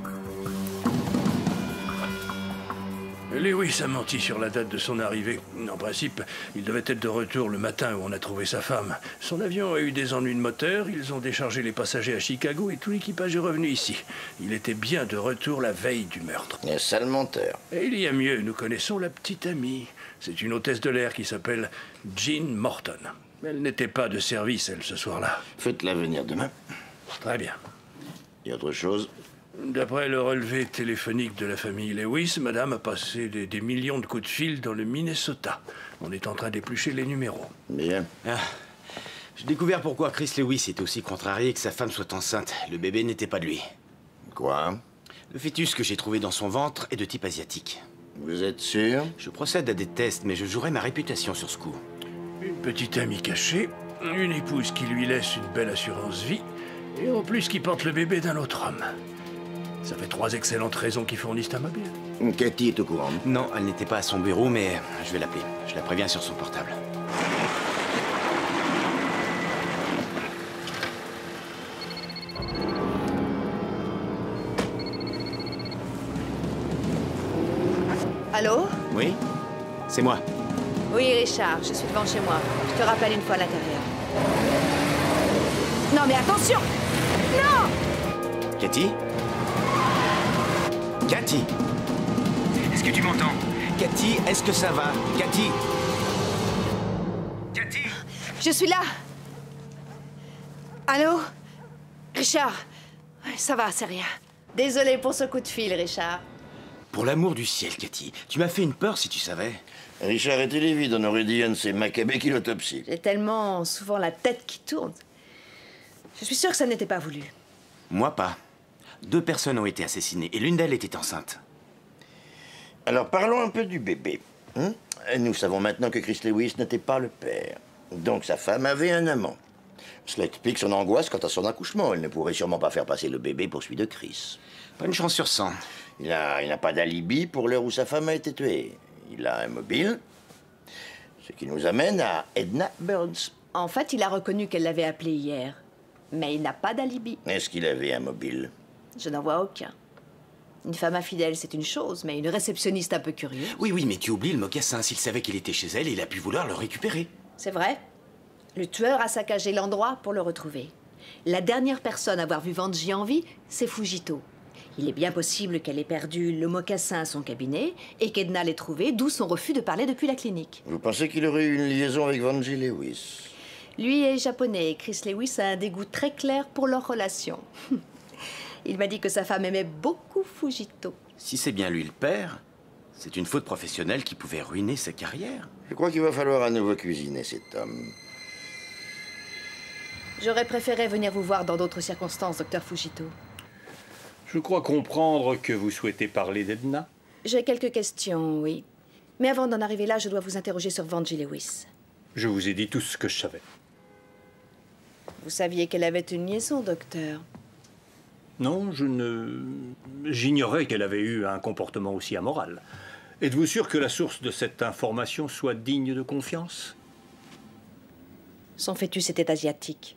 Lewis a menti sur la date de son arrivée. En principe, il devait être de retour le matin où on a trouvé sa femme. Son avion a eu des ennuis de moteur, ils ont déchargé les passagers à Chicago et tout l'équipage est revenu ici. Il était bien de retour la veille du meurtre. Un sale menteur. Et il y a mieux, nous connaissons la petite amie. C'est une hôtesse de l'air qui s'appelle Jean Morton. Elle n'était pas de service, elle, ce soir-là. Faites-la venir demain. Très bien. Et autre chose? D'après le relevé téléphonique de la famille Lewis, madame a passé des, des millions de coups de fil dans le Minnesota. On est en train d'éplucher les numéros. Bien. Ah, j'ai découvert pourquoi Chris Lewis était aussi contrarié que sa femme soit enceinte. Le bébé n'était pas de lui. Quoi? Le fœtus que j'ai trouvé dans son ventre est de type asiatique. Vous êtes sûr? Je procède à des tests, mais je jouerai ma réputation sur ce coup. Une petite amie cachée, une épouse qui lui laisse une belle assurance vie, et en plus qui porte le bébé d'un autre homme. Ça fait trois excellentes raisons qui fournissent un mobile. Cathy est au courant? Non, elle n'était pas à son bureau, mais je vais l'appeler. Je la préviens sur son portable. Allô? Oui? C'est moi. Oui, Richard, je suis devant chez moi. Je te rappelle une fois à l'intérieur. Non, mais attention! Non! Cathy? Cathy? Est-ce que tu m'entends? Cathy, est-ce que ça va? Cathy? Cathy? Je suis là! Allô? Richard? Ça va, c'est rien. Désolée pour ce coup de fil, Richard. Pour l'amour du ciel, Cathy, tu m'as fait une peur si tu savais. Richard était livide, on aurait dit un de ces macabées qui l'autopsie. J'ai tellement souvent la tête qui tourne. Je suis sûre que ça n'était pas voulu. Moi, pas. Deux personnes ont été assassinées et l'une d'elles était enceinte. Alors parlons un peu du bébé. Hein? Nous savons maintenant que Chris Lewis n'était pas le père. Donc sa femme avait un amant. Cela explique son angoisse quant à son accouchement. Elle ne pourrait sûrement pas faire passer le bébé pour celui de Chris. Pas une chance sur cent. Il n'a il n'a pas d'alibi pour l'heure où sa femme a été tuée. Il a un mobile. Ce qui nous amène à Edna Burns. En fait, il a reconnu qu'elle l'avait appelé hier. Mais il n'a pas d'alibi. Est-ce qu'il avait un mobile? Je n'en vois aucun. Une femme infidèle, c'est une chose, mais une réceptionniste un peu curieuse... Oui, oui, mais tu oublies le mocassin. S'il savait qu'il était chez elle, il a pu vouloir le récupérer. C'est vrai. Le tueur a saccagé l'endroit pour le retrouver. La dernière personne à avoir vu Vanjie en vie, c'est Fujito. Il est bien possible qu'elle ait perdu le mocassin à son cabinet et qu'Edna l'ait trouvé, d'où son refus de parler depuis la clinique. Vous pensez qu'il aurait eu une liaison avec Vanjie Lewis? Lui est japonais et Chris Lewis a un dégoût très clair pour leur relation. Il m'a dit que sa femme aimait beaucoup Fujito. Si c'est bien lui le père, c'est une faute professionnelle qui pouvait ruiner sa carrière. Je crois qu'il va falloir à nouveau cuisiner cet homme. J'aurais préféré venir vous voir dans d'autres circonstances, docteur Fujito. Je crois comprendre que vous souhaitez parler d'Edna. J'ai quelques questions, oui. Mais avant d'en arriver là, je dois vous interroger sur Vanjie Lewis. Je vous ai dit tout ce que je savais. Vous saviez qu'elle avait une liaison, docteur? Non, je ne... J'ignorais qu'elle avait eu un comportement aussi amoral. Êtes-vous sûr que la source de cette information soit digne de confiance? Son fœtus était asiatique.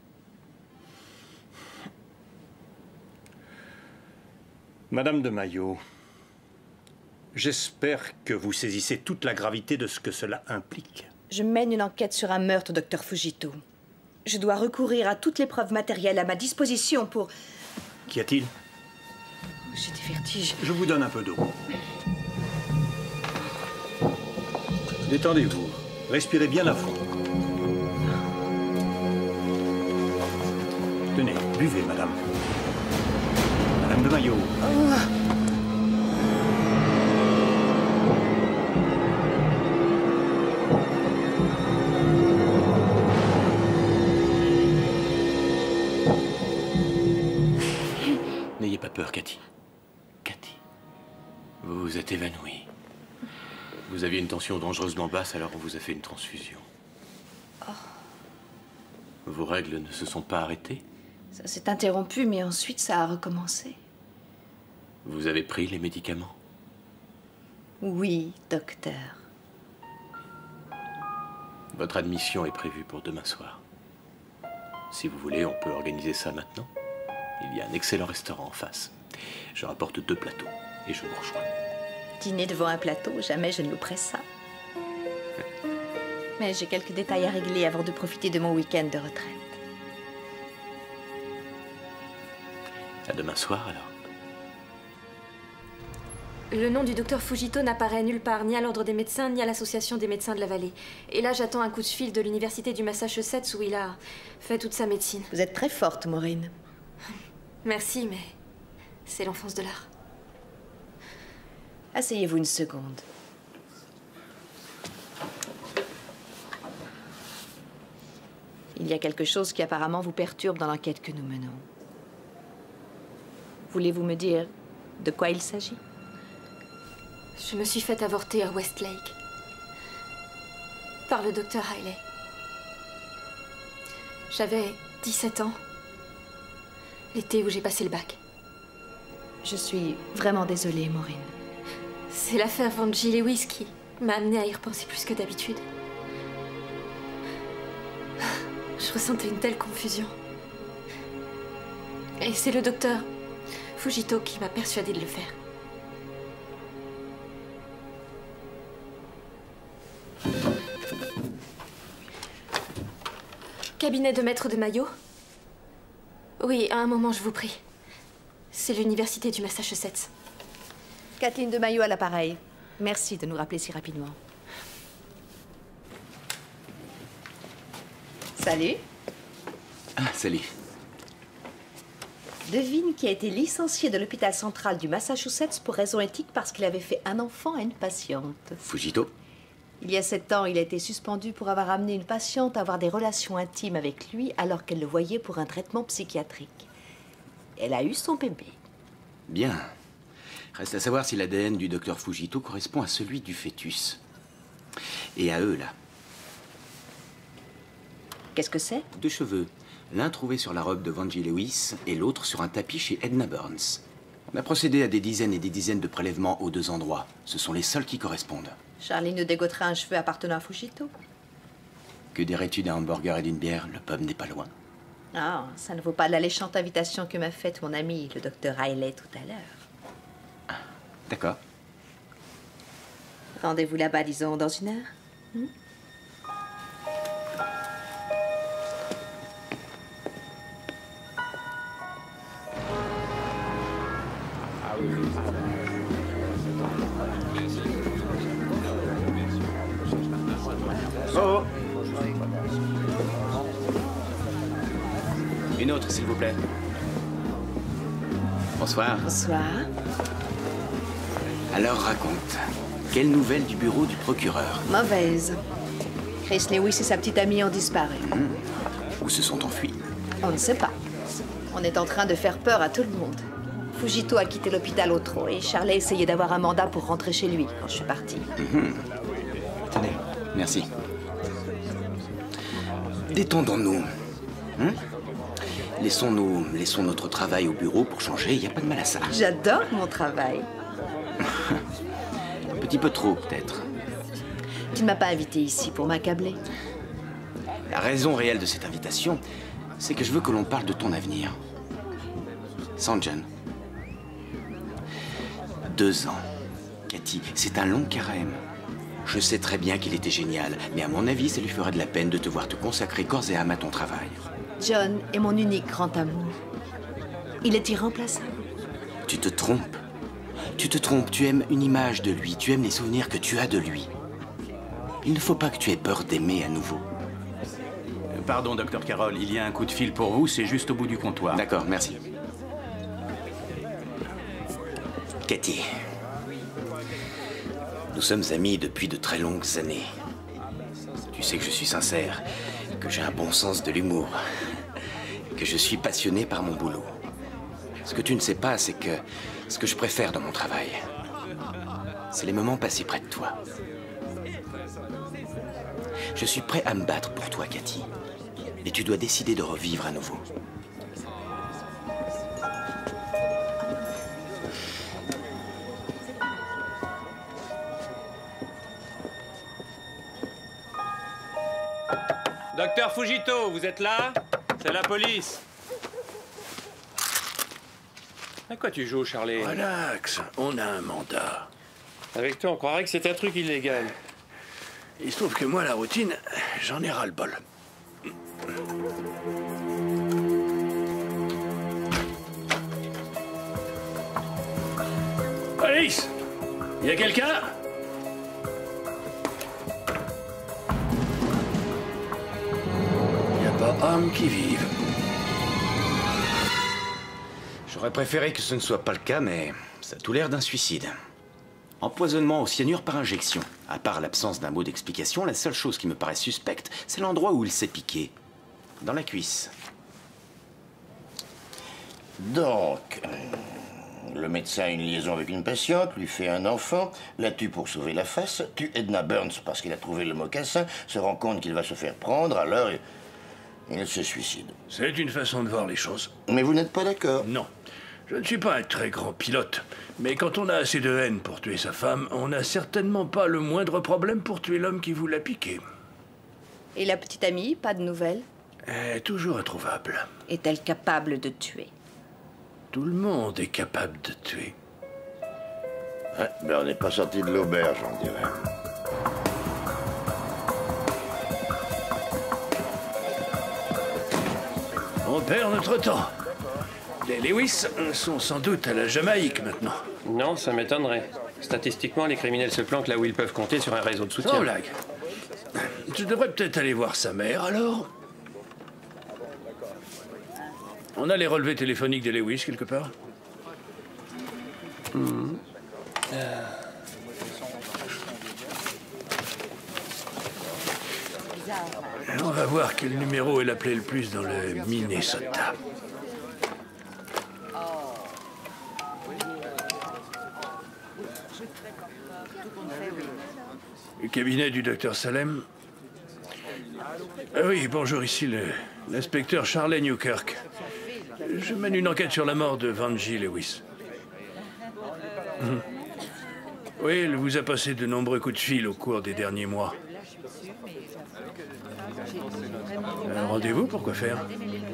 Madame de Maillot, j'espère que vous saisissez toute la gravité de ce que cela implique. Je mène une enquête sur un meurtre, docteur Fujito. Je dois recourir à toutes les preuves matérielles à ma disposition pour... Qu'y a-t-il? J'ai des vertiges. Je vous donne un peu d'eau. Détendez-vous. Respirez bien à fond. Tenez, buvez, madame. Madame de Maillot. Oh. N'ayez pas peur, Cathy. Cathy, vous vous êtes évanouie. Vous aviez une tension dangereusement basse, alors on vous a fait une transfusion. Oh. Vos règles ne se sont pas arrêtées? Ça s'est interrompu, mais ensuite ça a recommencé. Vous avez pris les médicaments? Oui, docteur. Votre admission est prévue pour demain soir. Si vous voulez, on peut organiser ça maintenant. Il y a un excellent restaurant en face. Je rapporte deux plateaux et je vous rejoins. Dîner devant un plateau, jamais je ne louperai ça. Mais j'ai quelques détails à régler avant de profiter de mon week-end de retraite. À demain soir, alors. Le nom du docteur Fujito n'apparaît nulle part, ni à l'ordre des médecins, ni à l'association des médecins de la vallée. Et là, j'attends un coup de fil de l'université du Massachusetts où il a fait toute sa médecine. Vous êtes très forte, Maureen. Merci, mais c'est l'enfance de l'art. Asseyez-vous une seconde. Il y a quelque chose qui apparemment vous perturbe dans l'enquête que nous menons. Voulez-vous me dire de quoi il s'agit? Je me suis faite avorter à Westlake. Par le docteur Riley. J'avais dix-sept ans. L'été où j'ai passé le bac. Je suis vraiment désolée, Maureen. C'est l'affaire Vanjie Lewis qui m'a amenée à y repenser plus que d'habitude. Je ressentais une telle confusion. Et c'est le docteur Fujito qui m'a persuadée de le faire. Cabinet de maître de Mayo? Oui, à un moment, je vous prie. C'est l'université du Massachusetts. Kathleen de Mayo à l'appareil. Merci de nous rappeler si rapidement. Salut. Ah, salut. Devine qui a été licencié de l'hôpital central du Massachusetts pour raison éthique parce qu'il avait fait un enfant à une patiente. Fujito. Il y a sept ans, il a été suspendu pour avoir amené une patiente à avoir des relations intimes avec lui alors qu'elle le voyait pour un traitement psychiatrique. Elle a eu son bébé. Bien. Reste à savoir si l'A D N du docteur Fujito correspond à celui du fœtus. Et à eux, là. Qu'est-ce que c'est? Deux cheveux. L'un trouvé sur la robe de Vanjie Lewis et l'autre sur un tapis chez Edna Burns. On a procédé à des dizaines et des dizaines de prélèvements aux deux endroits. Ce sont les seuls qui correspondent. Charlie nous dégoterait un cheveu appartenant à Fujito. Que dirais-tu d'un hamburger et d'une bière? Le pub n'est pas loin. Ah, ça ne vaut pas l'alléchante invitation que m'a faite mon ami, le docteur Riley, tout à l'heure. D'accord. Rendez-vous là-bas, disons, dans une heure. Hmm? Oh. Une autre, s'il vous plaît. Bonsoir. Bonsoir. Alors raconte. Quelle nouvelle du bureau du procureur? Mauvaise. Chris Lewis et sa petite amie ont disparu. Mmh. Où se sont enfuis? On ne sait pas. On est en train de faire peur à tout le monde. Fujito a quitté l'hôpital au trot et Charlie a essayé d'avoir un mandat pour rentrer chez lui quand je suis partie. Mmh. Tenez, merci. Détendons-nous. Hein? Laissons-nous, laissons notre travail au bureau pour changer, il n'y a pas de mal à ça. J'adore mon travail. Un petit peu trop, peut-être. Tu ne m'as pas invité ici pour m'accabler. La raison réelle de cette invitation, c'est que je veux que l'on parle de ton avenir. Sans John. Deux ans. Cathy, c'est un long carême. Je sais très bien qu'il était génial, mais à mon avis, ça lui ferait de la peine de te voir te consacrer corps et âme à ton travail. John est mon unique grand amour. Il est irremplaçable. Tu te trompes. Tu te trompes, tu aimes une image de lui, tu aimes les souvenirs que tu as de lui. Il ne faut pas que tu aies peur d'aimer à nouveau. Pardon, docteur Carroll, il y a un coup de fil pour vous, c'est juste au bout du comptoir. D'accord, merci. Cathy, nous sommes amis depuis de très longues années. Tu sais que je suis sincère, que j'ai un bon sens de l'humour, que je suis passionné par mon boulot. Ce que tu ne sais pas, c'est que ce que je préfère dans mon travail, c'est les moments passés près de toi. Je suis prêt à me battre pour toi, Cathy. Mais tu dois décider de revivre à nouveau. Docteur Fujito, vous êtes là? C'est la police. À quoi tu joues, Charlie? Relax, on a un mandat. Avec toi, on croirait que c'est un truc illégal. Il se trouve que moi, la routine, j'en ai ras-le-bol. Alice! Y a quelqu'un? Y a pas homme qui vive. J'aurais préféré que ce ne soit pas le cas, mais ça a tout l'air d'un suicide. Empoisonnement au cyanure par injection. À part l'absence d'un mot d'explication, la seule chose qui me paraît suspecte, c'est l'endroit où il s'est piqué. Dans la cuisse. Donc, euh, Le médecin a une liaison avec une patiente, lui fait un enfant, la tue pour sauver la face, tue Edna Burns parce qu'il a trouvé le mocassin, se rend compte qu'il va se faire prendre, alors il, il se suicide. C'est une façon de voir les choses. Mais vous n'êtes pas d'accord? Non. Je ne suis pas un très grand pilote, mais quand on a assez de haine pour tuer sa femme, on n'a certainement pas le moindre problème pour tuer l'homme qui vous l'a piqué. Et la petite amie, pas de nouvelles? Elle est toujours introuvable. Est-elle capable de tuer? Tout le monde est capable de tuer. Ouais, ben on n'est pas sorti de l'auberge, on dirait. On perd notre temps. Les Lewis sont sans doute à la Jamaïque maintenant. Non, ça m'étonnerait. Statistiquement, les criminels se planquent là où ils peuvent compter sur un réseau de soutien. Sans blague. Tu devrais peut-être aller voir sa mère, alors. On a les relevés téléphoniques des Lewis, quelque part? Mmh. Euh... On va voir quel numéro elle appelait le plus dans le Minnesota. Le cabinet du docteur Salem. Ah oui, bonjour, ici l'inspecteur Charlie Newkirk. Je mène une enquête sur la mort de Vanjie Lewis. Mmh. Oui, elle vous a passé de nombreux coups de fil au cours des derniers mois. Un rendez-vous, pour quoi faire?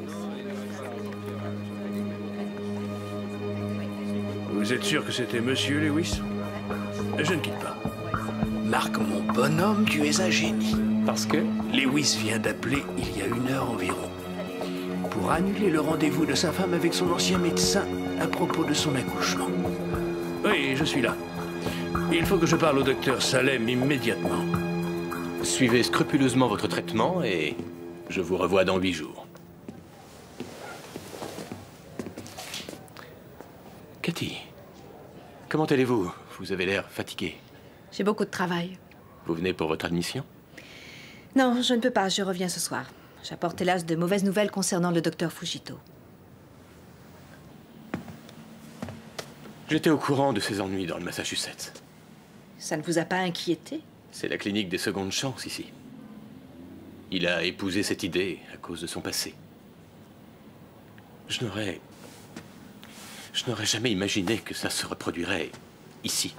Vous êtes sûr que c'était Monsieur Lewis? Je ne quitte pas. Marc, mon bonhomme, tu es un génie. Parce que Lewis vient d'appeler il y a une heure environ pour annuler le rendez-vous de sa femme avec son ancien médecin à propos de son accouchement. Oui, je suis là. Il faut que je parle au docteur Salem immédiatement. Suivez scrupuleusement votre traitement et je vous revois dans huit jours. Cathy, comment allez-vous? Vous avez l'air fatiguée. J'ai beaucoup de travail. Vous venez pour votre admission? Non, je ne peux pas. Je reviens ce soir. J'apporte hélas de mauvaises nouvelles concernant le docteur Fujito. J'étais au courant de ses ennuis dans le Massachusetts. Ça ne vous a pas inquiété? C'est la clinique des secondes chances ici. Il a épousé cette idée à cause de son passé. Je n'aurais... Je n'aurais jamais imaginé que ça se reproduirait ici.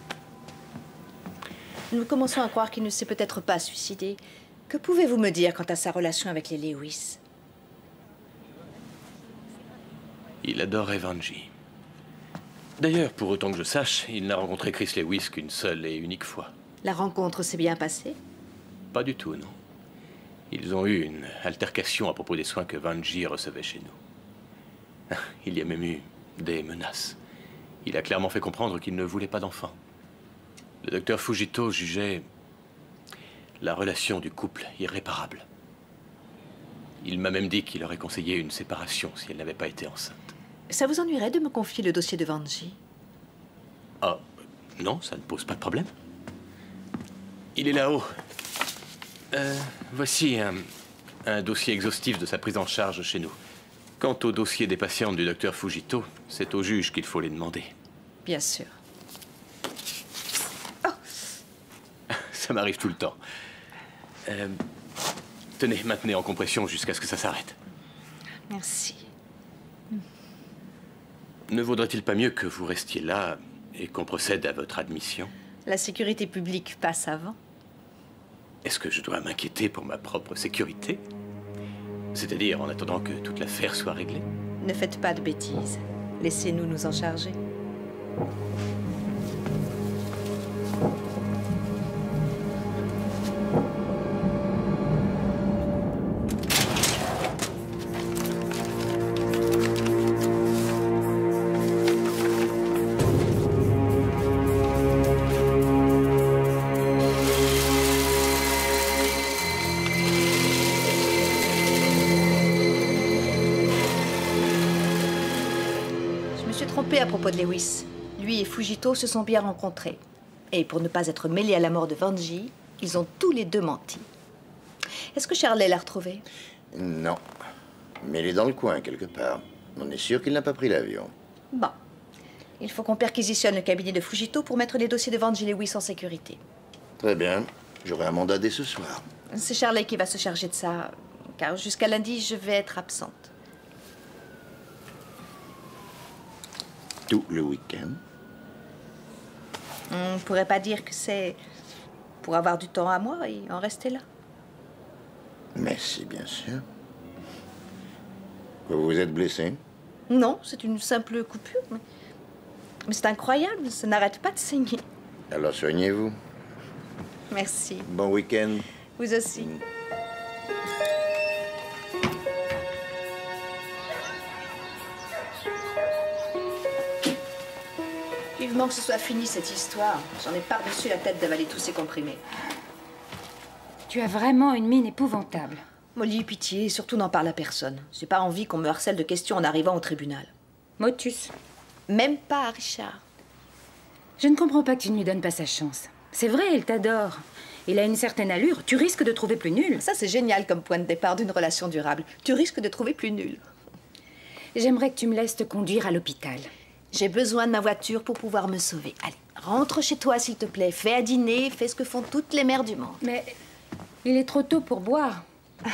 Nous commençons à croire qu'il ne s'est peut-être pas suicidé. Que pouvez-vous me dire quant à sa relation avec les Lewis? Il adorait Vanjie. D'ailleurs, pour autant que je sache, il n'a rencontré Chris Lewis qu'une seule et unique fois. La rencontre s'est bien passée? Pas du tout, non. Ils ont eu une altercation à propos des soins que Vanjie recevait chez nous. Il y a même eu des menaces. Il a clairement fait comprendre qu'il ne voulait pas d'enfant. Le docteur Fujito jugeait la relation du couple irréparable. Il m'a même dit qu'il aurait conseillé une séparation si elle n'avait pas été enceinte. Ça vous ennuierait de me confier le dossier de Vanjie? Ah, non, ça ne pose pas de problème. Il est là-haut. Euh, voici un, un dossier exhaustif de sa prise en charge chez nous. Quant au dossier des patientes du docteur Fujito, c'est au juge qu'il faut les demander. Bien sûr. Ça m'arrive tout le temps. Euh, tenez, maintenez en compression jusqu'à ce que ça s'arrête. Merci. Ne vaudrait-il pas mieux que vous restiez là et qu'on procède à votre admission? La sécurité publique passe avant. Est-ce que je dois m'inquiéter pour ma propre sécurité? C'est-à-dire en attendant que toute l'affaire soit réglée? Ne faites pas de bêtises. Laissez-nous nous en charger. À propos de Lewis, lui et Fujito se sont bien rencontrés. Et pour ne pas être mêlés à la mort de Vanjie, ils ont tous les deux menti. Est-ce que Charlie l'a retrouvé? Non. Mais il est dans le coin, quelque part. On est sûr qu'il n'a pas pris l'avion. Bon. Il faut qu'on perquisitionne le cabinet de Fujito pour mettre les dossiers de Vanjie Lewis en sécurité. Très bien. J'aurai un mandat dès ce soir. C'est Charlie qui va se charger de ça, car jusqu'à lundi, je vais être absente. Tout le week-end? On ne pourrait pas dire que c'est pour avoir du temps à moi et en rester là. Merci, bien sûr. Vous vous êtes blessé? Non, c'est une simple coupure. Mais, mais c'est incroyable, ça n'arrête pas de saigner. Alors soignez-vous. Merci. Bon week-end. Vous aussi. Vivement que ce soit fini cette histoire. J'en ai par-dessus la tête d'avaler tous ces comprimés. Tu as vraiment une mine épouvantable. Molly, pitié, surtout n'en parle à personne. J'ai pas envie qu'on me harcèle de questions en arrivant au tribunal. Motus. Même pas à Richard. Je ne comprends pas que tu ne lui donnes pas sa chance. C'est vrai, il t'adore. Il a une certaine allure. Tu risques de trouver plus nul. Ça, c'est génial comme point de départ d'une relation durable. Tu risques de trouver plus nul. J'aimerais que tu me laisses te conduire à l'hôpital. J'ai besoin de ma voiture pour pouvoir me sauver. Allez, rentre chez toi, s'il te plaît. Fais à dîner, fais ce que font toutes les mères du monde. Mais il est trop tôt pour boire.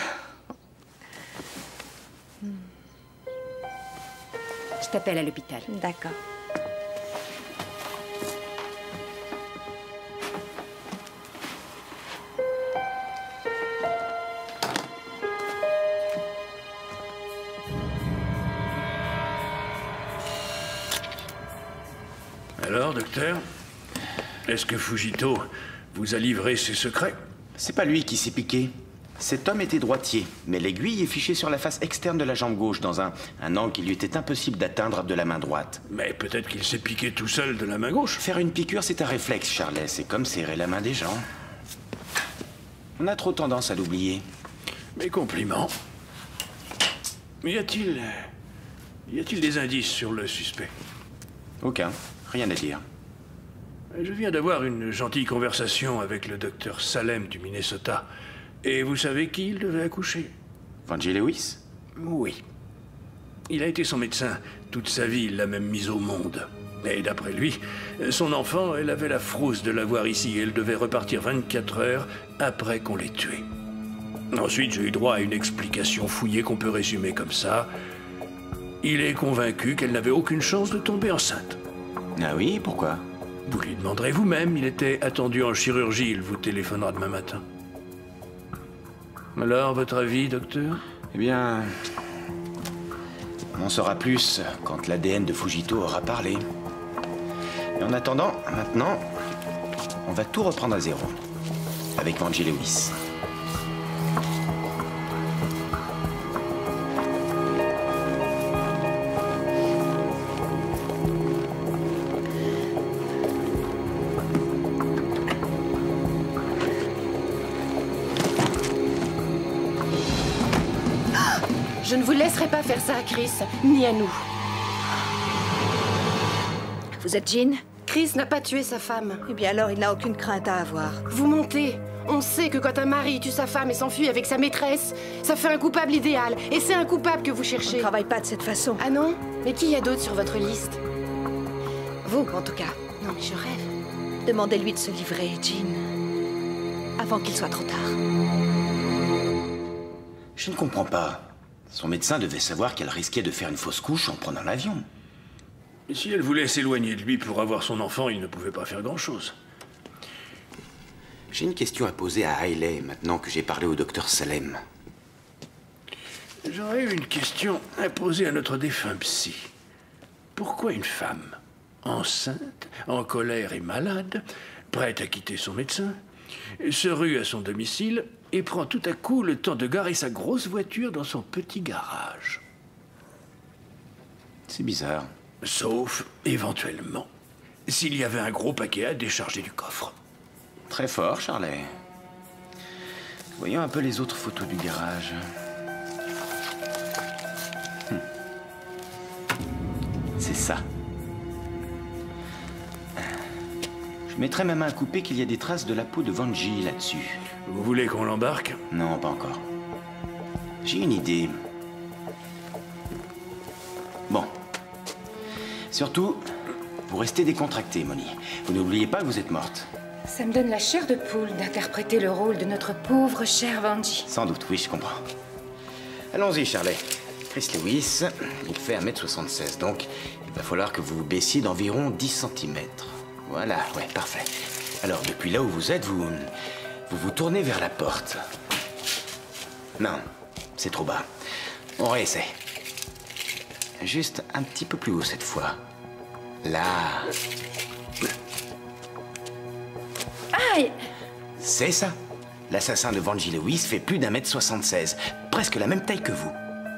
Je t'appelle à l'hôpital. D'accord. Alors, docteur, est-ce que Fujito vous a livré ses secrets? C'est pas lui qui s'est piqué. Cet homme était droitier, mais l'aiguille est fichée sur la face externe de la jambe gauche, dans un, un angle qu'il lui était impossible d'atteindre de la main droite. Mais peut-être qu'il s'est piqué tout seul de la main gauche. Faire une piqûre, c'est un réflexe, Charlet. C'est comme serrer la main des gens. On a trop tendance à l'oublier. Mes compliments. Y a-t-il... Y a-t-il des indices sur le suspect? Aucun. Rien à dire. Je viens d'avoir une gentille conversation avec le docteur Salem du Minnesota. Et vous savez qui il devait accoucher? Vanjie Lewis? Oui. Il a été son médecin. Toute sa vie, il l'a même mise au monde. Et d'après lui, son enfant, elle avait la frousse de l'avoir ici. Et elle devait repartir vingt-quatre heures après qu'on l'ait tué. Ensuite, j'ai eu droit à une explication fouillée qu'on peut résumer comme ça. Il est convaincu qu'elle n'avait aucune chance de tomber enceinte. Ah oui, pourquoi? Vous lui demanderez vous-même. Il était attendu en chirurgie. Il vous téléphonera demain matin. Alors, votre avis, docteur? Eh bien... on en saura plus quand l'A D N de Fujito aura parlé. Et en attendant, maintenant, on va tout reprendre à zéro. Avec Vanjie Lewis. Je ne vous laisserai pas faire ça à Chris, ni à nous. Vous êtes Jean? Chris n'a pas tué sa femme. Eh bien alors, il n'a aucune crainte à avoir. Vous mentez. On sait que quand un mari tue sa femme et s'enfuit avec sa maîtresse, ça fait un coupable idéal. Et c'est un coupable que vous cherchez. On ne travaille pas de cette façon. Ah non? Mais qui y a d'autre sur votre liste? Vous, en tout cas. Non, mais je rêve. Demandez-lui de se livrer, Jean. Avant qu'il soit trop tard. Je ne comprends pas. Son médecin devait savoir qu'elle risquait de faire une fausse couche en prenant l'avion. Si elle voulait s'éloigner de lui pour avoir son enfant, il ne pouvait pas faire grand-chose. J'ai une question à poser à Hailey, maintenant que j'ai parlé au docteur Salem. J'aurais eu une question à poser à notre défunt psy. Pourquoi une femme, enceinte, en colère et malade, prête à quitter son médecin, se rue à son domicile et prend tout à coup le temps de garer sa grosse voiture dans son petit garage? C'est bizarre. Sauf, éventuellement, s'il y avait un gros paquet à décharger du coffre. Très fort, Charlet. Voyons un peu les autres photos du garage. Hum. C'est ça. Je mettrais ma main à couper qu'il y a des traces de la peau de Vanjie là-dessus. Vous voulez qu'on l'embarque? Non, pas encore. J'ai une idée. Bon. Surtout, Vous restez décontractée, Moni. Vous n'oubliez pas que vous êtes morte. Ça me donne la chair de poule d'interpréter le rôle de notre pauvre chère Vanjie. Sans doute, oui, je comprends. Allons-y, Charlie. Chris Lewis, il fait un mètre soixante-seize, donc il va falloir que vous vous baissiez d'environ dix centimètres. Voilà, ouais, parfait. Alors, depuis là où vous êtes, vous... vous vous tournez vers la porte. Non, c'est trop bas. On réessaie. Juste un petit peu plus haut cette fois. Là. Aïe! C'est ça. L'assassin de Vanjie Lewis fait plus d'un mètre soixante-seize. Presque la même taille que vous.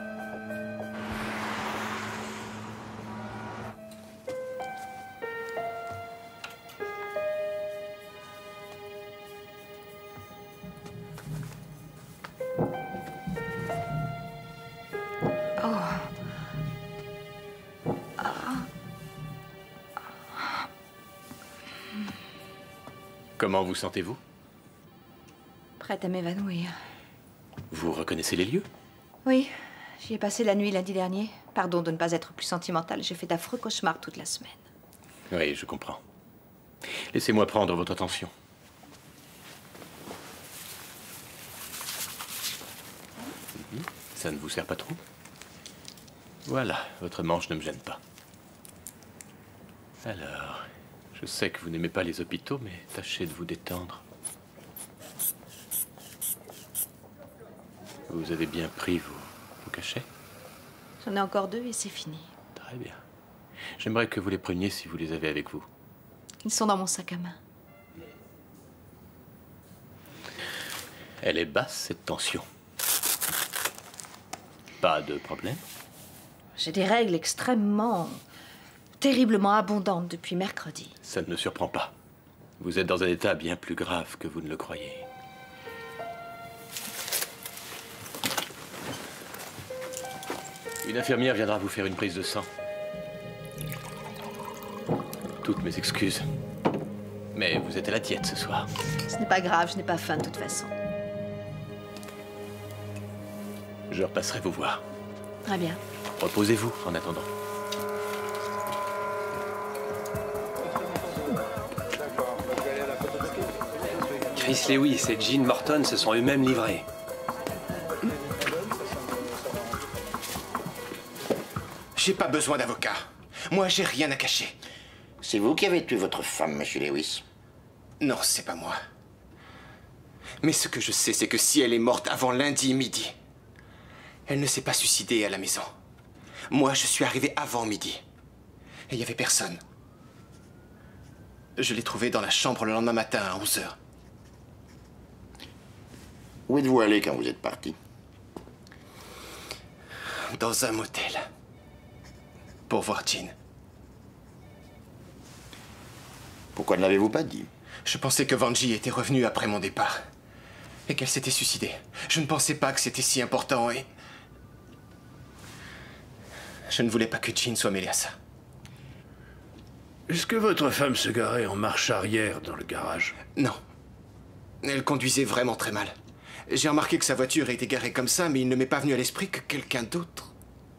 Comment vous sentez-vous? Prête à m'évanouir. Vous reconnaissez les lieux? Oui, j'y ai passé la nuit lundi dernier. Pardon de ne pas être plus sentimentale, j'ai fait d'affreux cauchemars toute la semaine. Oui, je comprends. Laissez-moi prendre votre attention. Ça ne vous sert pas trop? Voilà, votre manche ne me gêne pas. Alors, je sais que vous n'aimez pas les hôpitaux, mais tâchez de vous détendre. Vous avez bien pris vos, vos cachets? J'en ai encore deux et c'est fini. Très bien. J'aimerais que vous les preniez si vous les avez avec vous. Ils sont dans mon sac à main. Elle est basse, cette tension. Pas de problème? J'ai des règles extrêmement, terriblement abondantes depuis mercredi. Ça ne me surprend pas. Vous êtes dans un état bien plus grave que vous ne le croyez. Une infirmière viendra vous faire une prise de sang. Toutes mes excuses. Mais vous êtes à la diète ce soir. Ce n'est pas grave, je n'ai pas faim de toute façon. Je repasserai vous voir. Très bien. Reposez-vous en attendant. Chris Lewis et Jean Morton se sont eux-mêmes livrés. J'ai pas besoin d'avocat. Moi, j'ai rien à cacher. C'est vous qui avez tué votre femme, monsieur Lewis? Non, c'est pas moi. Mais ce que je sais, c'est que si elle est morte avant lundi midi, elle ne s'est pas suicidée à la maison. Moi, je suis arrivé avant midi. Et il n'y avait personne. Je l'ai trouvée dans la chambre le lendemain matin à onze heures. Où êtes-vous allé quand vous êtes parti? Dans un motel. Pour voir Jean. Pourquoi ne l'avez-vous pas dit? Je pensais que Vanjie était revenue après mon départ. Et qu'elle s'était suicidée. Je ne pensais pas que c'était si important et... Je ne voulais pas que Jean soit mêlée à ça. Est-ce que votre femme se garait en marche arrière dans le garage? Non. Elle conduisait vraiment très mal. J'ai remarqué que sa voiture était garée comme ça, mais il ne m'est pas venu à l'esprit que quelqu'un d'autre...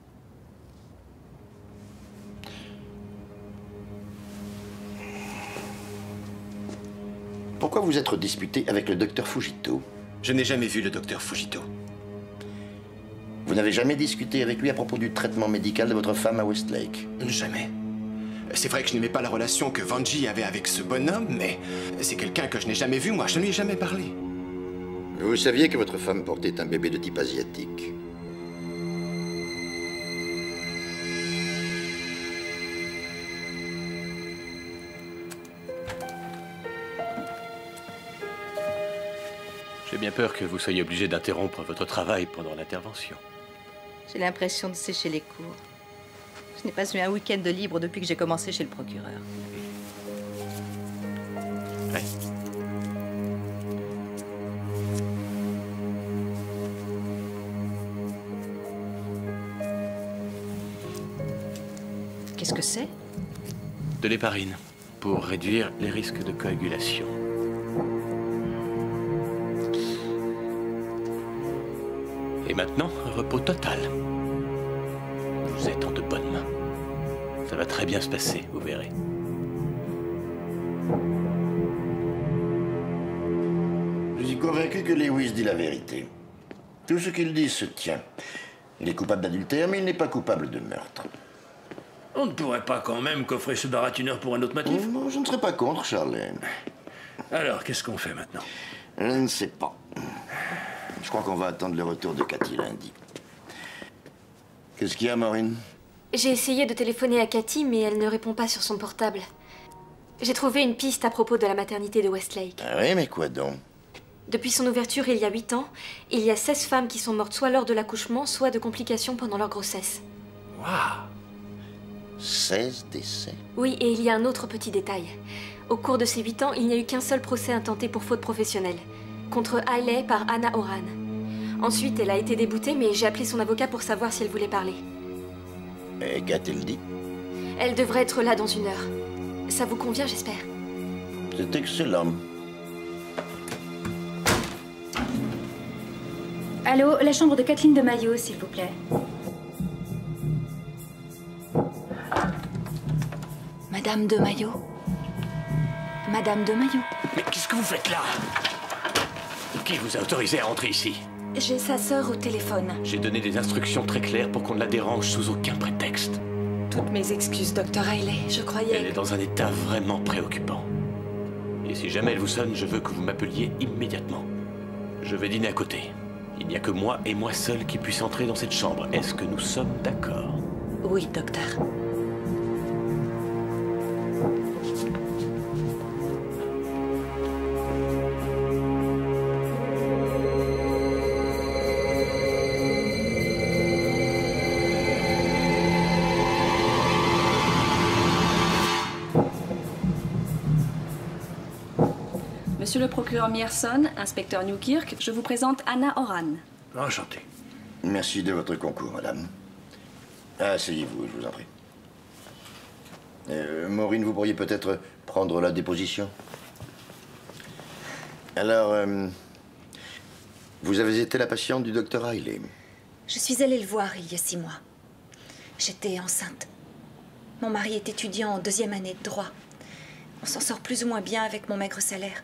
Pourquoi vous êtes disputé avec le docteur Fujito? Je n'ai jamais vu le docteur Fujito. Vous n'avez jamais discuté avec lui à propos du traitement médical de votre femme à Westlake? Jamais. C'est vrai que je n'aimais pas la relation que Vanjie avait avec ce bonhomme, mais c'est quelqu'un que je n'ai jamais vu, moi. Je ne lui ai jamais parlé. Vous saviez que votre femme portait un bébé de type asiatique? J'ai bien peur que vous soyez obligé d'interrompre votre travail pendant l'intervention. J'ai l'impression de sécher les cours. Je n'ai pas eu un week-end de libre depuis que j'ai commencé chez le procureur. Ouais. Qu'est-ce que c'est? De l'héparine, pour réduire les risques de coagulation. Et maintenant, repos total. Vous êtes en de bonnes mains. Ça va très bien se passer, vous verrez. convaincu que Lewis dit la vérité. Tout ce qu'il dit se tient. Il est coupable d'adultère, mais il n'est pas coupable de meurtre. On ne pourrait pas quand même coffrer ce baratineur pour un autre motif? Non, je ne serais pas contre, Charlie. Alors, qu'est-ce qu'on fait maintenant? Je ne sais pas. Je crois qu'on va attendre le retour de Cathy lundi. Qu'est-ce qu'il y a, Maureen? J'ai essayé de téléphoner à Cathy, mais elle ne répond pas sur son portable. J'ai trouvé une piste à propos de la maternité de Westlake. Ah oui, mais quoi donc? Depuis son ouverture il y a huit ans, il y a seize femmes qui sont mortes soit lors de l'accouchement, soit de complications pendant leur grossesse. Waouh! seize décès? Oui, et il y a un autre petit détail. Au cours de ces huit ans, il n'y a eu qu'un seul procès intenté pour faute professionnelle, contre Hailey par Anna Horan. Ensuite, elle a été déboutée, mais j'ai appelé son avocat pour savoir si elle voulait parler. Et qu'a-t-elle dit? Elle devrait être là dans une heure. Ça vous convient, j'espère? C'est excellent. Allô, la chambre de Kathleen de Maillot, s'il vous plaît. Madame de Maillot? Madame de Maillot? Mais qu'est-ce que vous faites là? Qui vous a autorisé à entrer ici? J'ai sa sœur au téléphone. J'ai donné des instructions très claires pour qu'on ne la dérange sous aucun prétexte. Toutes mes excuses, docteur Hailey. Je croyais... Elle est dans un état vraiment préoccupant. Et si jamais elle vous sonne, je veux que vous m'appeliez immédiatement. Je vais dîner à côté. Il n'y a que moi et moi seul qui puisse entrer dans cette chambre. Est-ce que nous sommes d'accord? Oui, docteur. Monsieur le procureur Mierson, inspecteur Newkirk, je vous présente Anna Horan. Enchanté. Merci de votre concours, madame. Asseyez-vous, je vous en prie. Euh, Maureen, vous pourriez peut-être prendre la déposition? Alors, euh, vous avez été la patiente du docteur Hailey? Je suis allée le voir il y a six mois. J'étais enceinte. Mon mari est étudiant en deuxième année de droit. On s'en sort plus ou moins bien avec mon maigre salaire.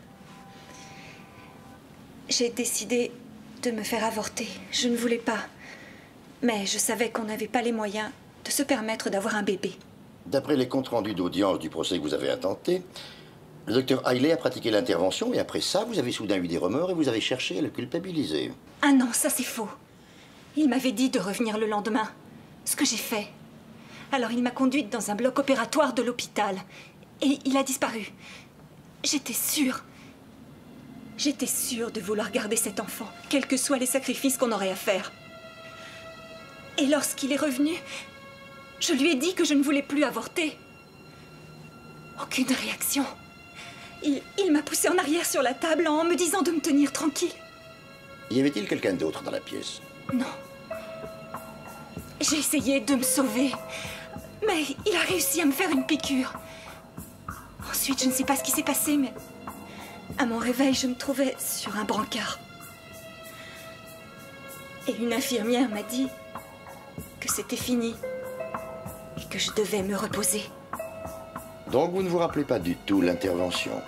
J'ai décidé de me faire avorter. Je ne voulais pas. Mais je savais qu'on n'avait pas les moyens de se permettre d'avoir un bébé. D'après les comptes rendus d'audience du procès que vous avez intenté, le docteur Hailey a pratiqué l'intervention et après ça, vous avez soudain eu des remords et vous avez cherché à le culpabiliser. Ah non, ça c'est faux. Il m'avait dit de revenir le lendemain. Ce que j'ai fait. Alors il m'a conduite dans un bloc opératoire de l'hôpital. Et il a disparu. J'étais sûre. J'étais sûre de vouloir garder cet enfant, quels que soient les sacrifices qu'on aurait à faire. Et lorsqu'il est revenu, je lui ai dit que je ne voulais plus avorter. Aucune réaction. Il, il m'a poussée en arrière sur la table en me disant de me tenir tranquille. Y avait-il quelqu'un d'autre dans la pièce? Non. J'ai essayé de me sauver, mais il a réussi à me faire une piqûre. Ensuite, je ne sais pas ce qui s'est passé, mais à mon réveil, je me trouvais sur un brancard. Et une infirmière m'a dit que c'était fini et que je devais me reposer. Donc vous ne vous rappelez pas du tout l'intervention?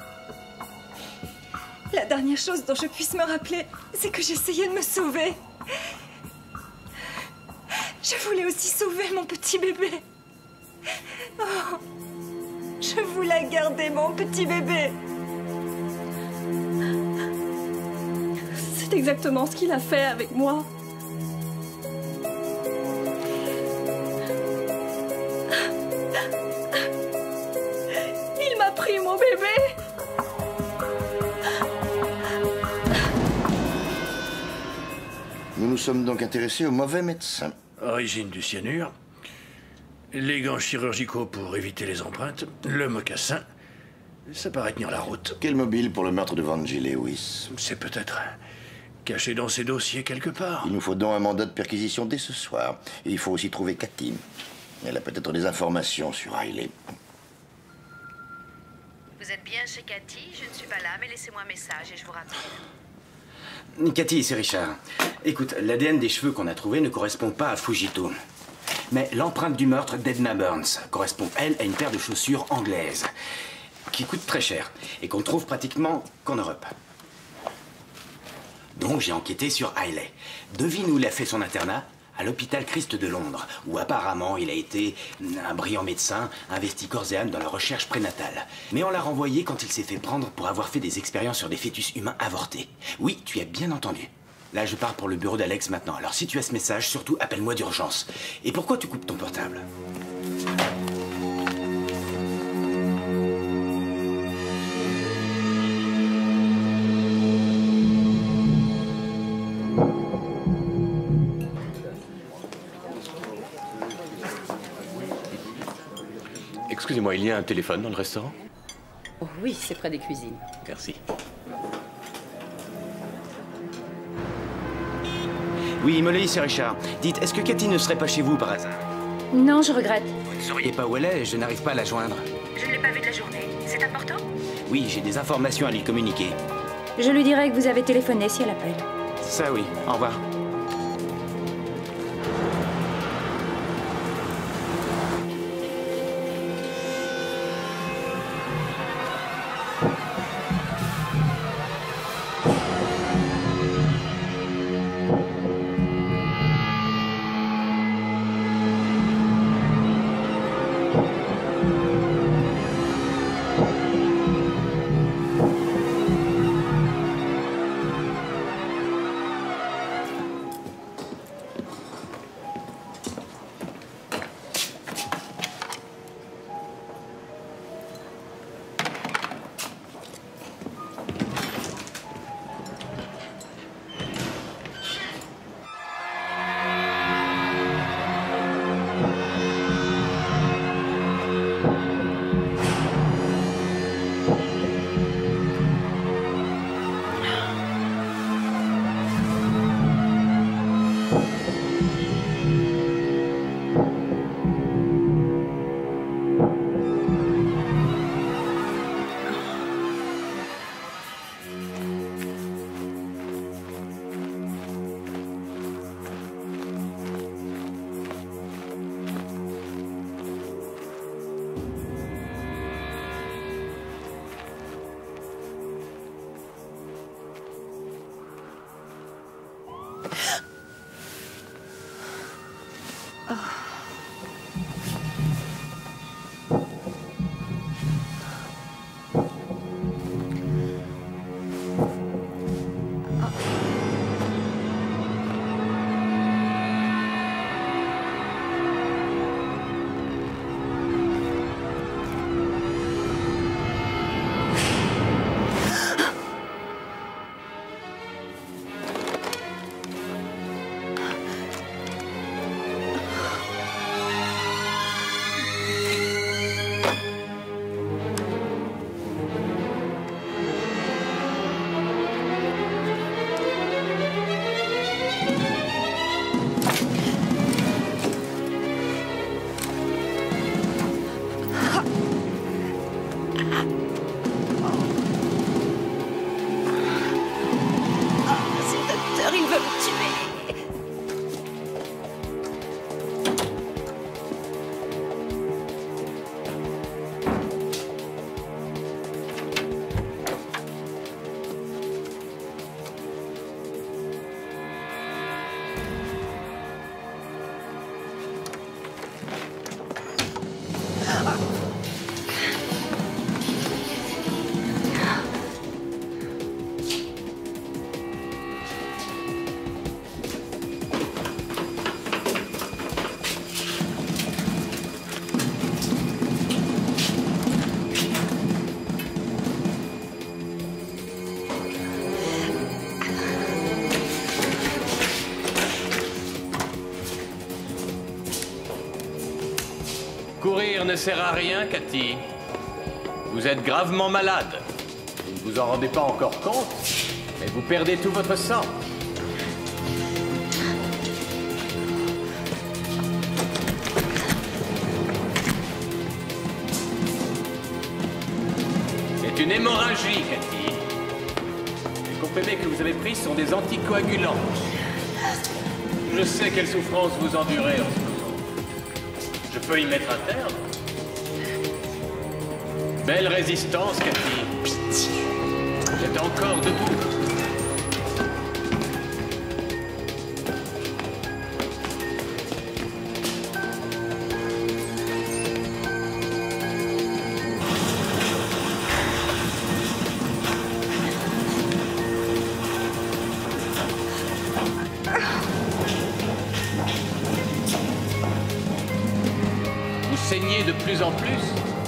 La dernière chose dont je puisse me rappeler, c'est que j'essayais de me sauver. Je voulais aussi sauver mon petit bébé. Oh, je voulais garder mon petit bébé. C'est exactement ce qu'il a fait avec moi. Il m'a pris mon bébé. Nous nous sommes donc intéressés au mauvais médecin. Origine du cyanure, les gants chirurgicaux pour éviter les empreintes, le mocassin. Ça paraît tenir la route. Quel mobile pour le meurtre de Vanjie Lewis? C'est peut-être caché dans ces dossiers quelque part. Il nous faut donc un mandat de perquisition dès ce soir. Et il faut aussi trouver Cathy. Elle a peut-être des informations sur Hailey. Vous êtes bien chez Cathy? Je ne suis pas là, mais laissez-moi un message et je vous rappelle. Cathy, c'est Richard. Écoute, l'A D N des cheveux qu'on a trouvé ne correspond pas à Fujito. Mais l'empreinte du meurtre d'Edna Burns correspond, elle, à une paire de chaussures anglaises qui coûte très cher et qu'on trouve pratiquement qu'en Europe. Donc j'ai enquêté sur Hailey. Devine où il a fait son internat? À l'hôpital Christ de Londres, où apparemment il a été un brillant médecin, investi corps et âme dans la recherche prénatale. Mais on l'a renvoyé quand il s'est fait prendre pour avoir fait des expériences sur des fœtus humains avortés. Oui, tu as bien entendu. Là, je pars pour le bureau d'Alex maintenant. Alors si tu as ce message, surtout appelle-moi d'urgence. Et pourquoi tu coupes ton portable? Excusez-moi, il y a un téléphone dans le restaurant? Oh oui, c'est près des cuisines. Merci. Oui, Molly, c'est Richard. Dites, est-ce que Cathy ne serait pas chez vous par hasard? Non, je regrette. Vous ne sauriez pas où elle est? Je n'arrive pas à la joindre. Je ne l'ai pas vue de la journée. C'est important? Oui, j'ai des informations à lui communiquer. Je lui dirai que vous avez téléphoné si elle appelle. Ça oui, au revoir. Courir ne sert à rien, Cathy. Vous êtes gravement malade. Vous ne vous en rendez pas encore compte, mais vous perdez tout votre sang. C'est une hémorragie, Cathy. Les comprimés que vous avez pris sont des anticoagulants. Je sais quelle souffrance vous endurez en ce moment. Je peux y mettre un terme. Belle résistance, Cathy. Pitié. J'étais encore debout. plus en plus.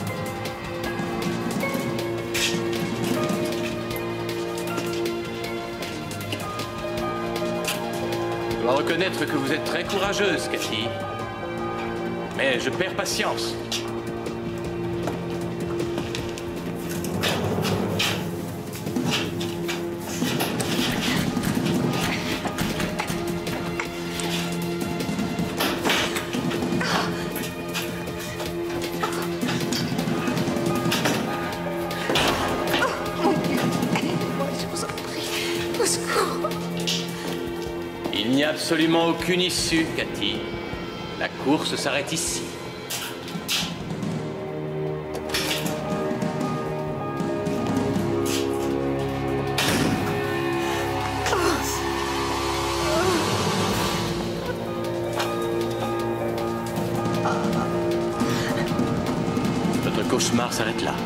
Je dois reconnaître que vous êtes très courageuse, Cathy. Mais je perds patience. Il n'y a absolument aucune issue, Cathy. La course s'arrête ici. Votre cauchemar s'arrête là.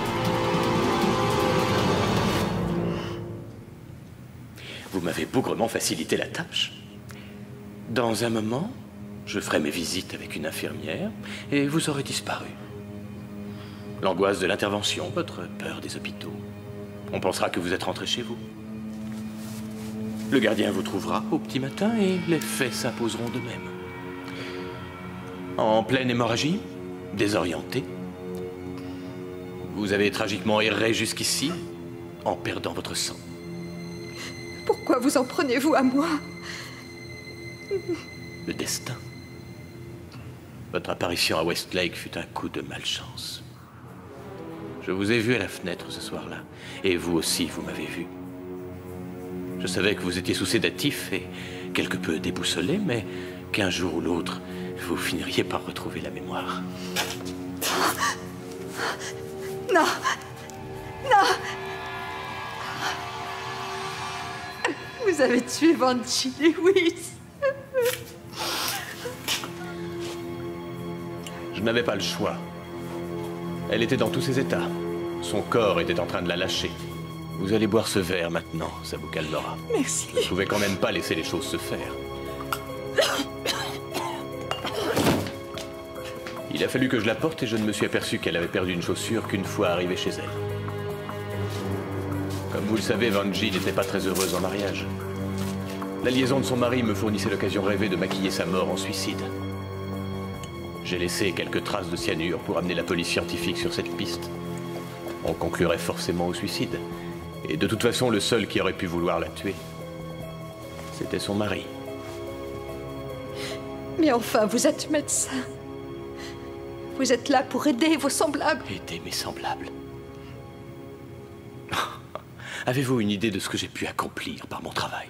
Vous m'avez bougrement facilité la tâche. Dans un moment, je ferai mes visites avec une infirmière et vous aurez disparu. L'angoisse de l'intervention, votre peur des hôpitaux. On pensera que vous êtes rentré chez vous. Le gardien vous trouvera au petit matin et les faits s'imposeront de même. En pleine hémorragie, désorienté, vous avez tragiquement erré jusqu'ici en perdant votre sang. Pourquoi vous en prenez-vous à moi? Le destin. Votre apparition à Westlake fut un coup de malchance. Je vous ai vu à la fenêtre ce soir-là, et vous aussi, vous m'avez vu. Je savais que vous étiez sous sédatif et quelque peu déboussolé, mais qu'un jour ou l'autre, vous finiriez par retrouver la mémoire. Non! Non! Vous avez tué Vanjie Lewis. Je n'avais pas le choix. Elle était dans tous ses états. Son corps était en train de la lâcher. Vous allez boire ce verre maintenant, ça vous calmera. Merci. Vous ne pouvez quand même pas laisser les choses se faire. Il a fallu que je la porte et je ne me suis aperçu qu'elle avait perdu une chaussure qu'une fois arrivée chez elle. Comme vous le savez, Vanjie n'était pas très heureuse en mariage. La liaison de son mari me fournissait l'occasion rêvée de maquiller sa mort en suicide. J'ai laissé quelques traces de cyanure pour amener la police scientifique sur cette piste. On conclurait forcément au suicide. Et de toute façon, le seul qui aurait pu vouloir la tuer, c'était son mari. Mais enfin, vous êtes médecin. Vous êtes là pour aider vos semblables. Aider mes semblables. Avez-vous une idée de ce que j'ai pu accomplir par mon travail?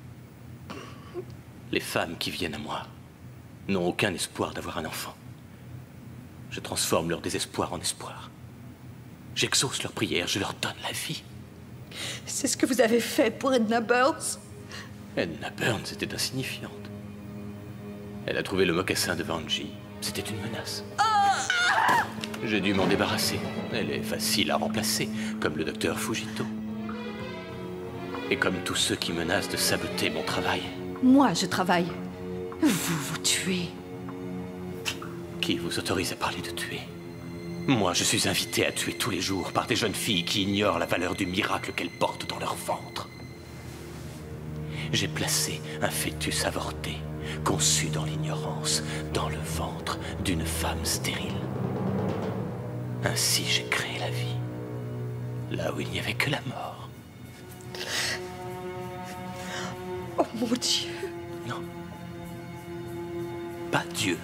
Les femmes qui viennent à moi n'ont aucun espoir d'avoir un enfant. Je transforme leur désespoir en espoir. J'exauce leurs prières, je leur donne la vie. C'est ce que vous avez fait pour Edna Burns? Edna Burns était insignifiante. Elle a trouvé le mocassin de Vanjie. C'était une menace. J'ai dû m'en débarrasser. Elle est facile à remplacer, comme le docteur Fujito. Et comme tous ceux qui menacent de saboter mon travail. Moi, je travaille. Vous, vous tuez. Qui vous autorise à parler de tuer? Moi, je suis invité à tuer tous les jours par des jeunes filles qui ignorent la valeur du miracle qu'elles portent dans leur ventre. J'ai placé un fœtus avorté, conçu dans l'ignorance, dans le ventre d'une femme stérile. Ainsi, j'ai créé la vie, là où il n'y avait que la mort. Oh mon Dieu! Non. Pas Dieu.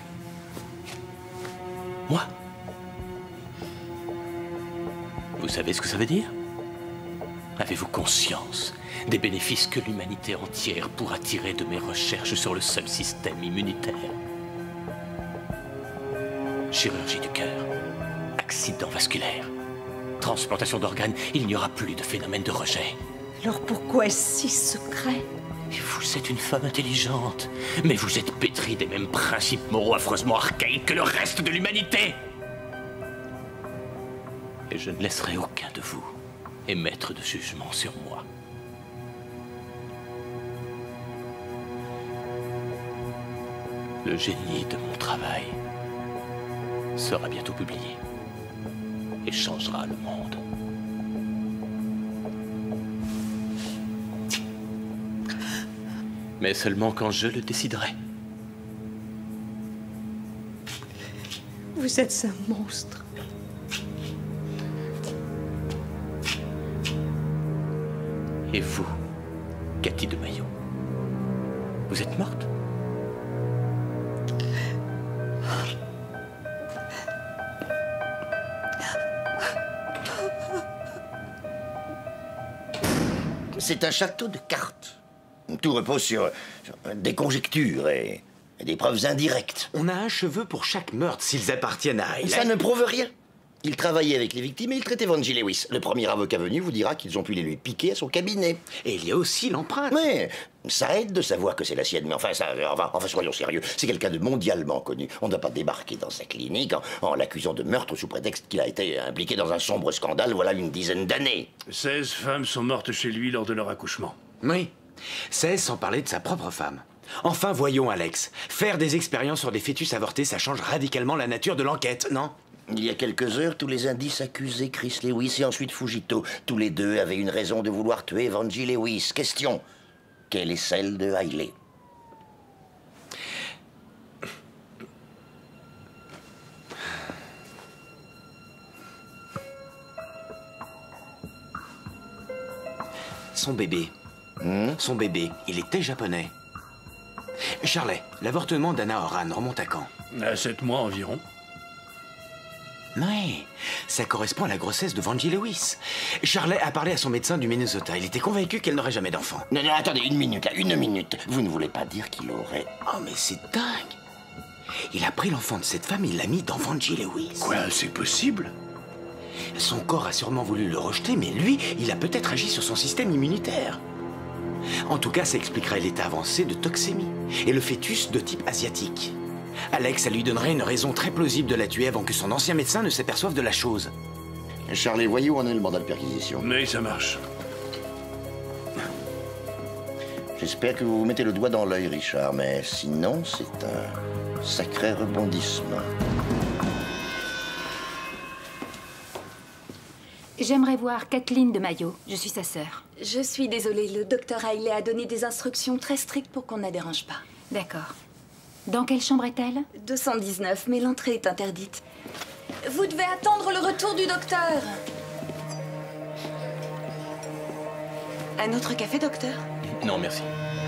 Moi. Vous savez ce que ça veut dire? Avez-vous conscience des bénéfices que l'humanité entière pourra tirer de mes recherches sur le seul système immunitaire? Chirurgie du cœur, accident vasculaire, transplantation d'organes, il n'y aura plus de phénomène de rejet. Alors pourquoi est-ce si secret? Vous êtes une femme intelligente, mais vous êtes pétrie des mêmes principes moraux affreusement archaïques que le reste de l'humanité. Et je ne laisserai aucun de vous émettre de jugement sur moi. Le génie de mon travail, sera bientôt publié et changera le monde. Mais seulement quand je le déciderai. Vous êtes un monstre. Et vous, Cathy de Mayo, vous êtes morte? C'est un château de cartes. Tout repose sur, sur des conjectures et, et des preuves indirectes. On a un cheveu pour chaque meurtre s'ils appartiennent à Hailey. Ça ne prouve rien. Il travaillait avec les victimes et il traitait Vanjie Lewis. Le premier avocat venu vous dira qu'ils ont pu les lui piquer à son cabinet. Et il y a aussi l'empreinte. Oui, ça aide de savoir que c'est la sienne. Mais enfin, ça, enfin, enfin soyons sérieux. C'est quelqu'un de mondialement connu. On ne doit pas débarquer dans sa clinique en, en l'accusant de meurtre sous prétexte qu'il a été impliqué dans un sombre scandale voilà une dizaine d'années. seize femmes sont mortes chez lui lors de leur accouchement. Oui. seize sans parler de sa propre femme. Enfin, voyons, Alex. Faire des expériences sur des fœtus avortés, ça change radicalement la nature de l'enquête, non? Il y a quelques heures, tous les indices accusaient Chris Lewis et ensuite Fujito. Tous les deux avaient une raison de vouloir tuer Vanjie Lewis. Question, quelle est celle de Hailey? Son bébé. Hmm? Son bébé, il était japonais. Charlet, l'avortement d'Anna Horan remonte à quand? À sept mois environ. Oui, ça correspond à la grossesse de Vanjie Lewis. Charlet a parlé à son médecin du Minnesota. Il était convaincu qu'elle n'aurait jamais d'enfant. Non, non, attendez, une minute, là, une minute. Vous ne voulez pas dire qu'il aurait... Oh, mais c'est dingue. Il a pris l'enfant de cette femme et il l'a mis dans Vanjie Lewis. Quoi, c'est possible? Son corps a sûrement voulu le rejeter, mais lui, il a peut-être agi sur son système immunitaire. En tout cas, ça expliquerait l'état avancé de toxémie et le fœtus de type asiatique. Alex, ça lui donnerait une raison très plausible de la tuer avant que son ancien médecin ne s'aperçoive de la chose. Charlie, voyez où en est le mandat de perquisition. Mais ça marche. J'espère que vous vous mettez le doigt dans l'œil, Richard, mais sinon, c'est un sacré rebondissement. J'aimerais voir Kathleen de Mayo. Je suis sa sœur. Je suis désolée, le docteur Hailey a donné des instructions très strictes pour qu'on ne la dérange pas. D'accord. Dans quelle chambre est-elle? deux cent dix-neuf, mais l'entrée est interdite. Vous devez attendre le retour du docteur. Un autre café, docteur? Non, merci.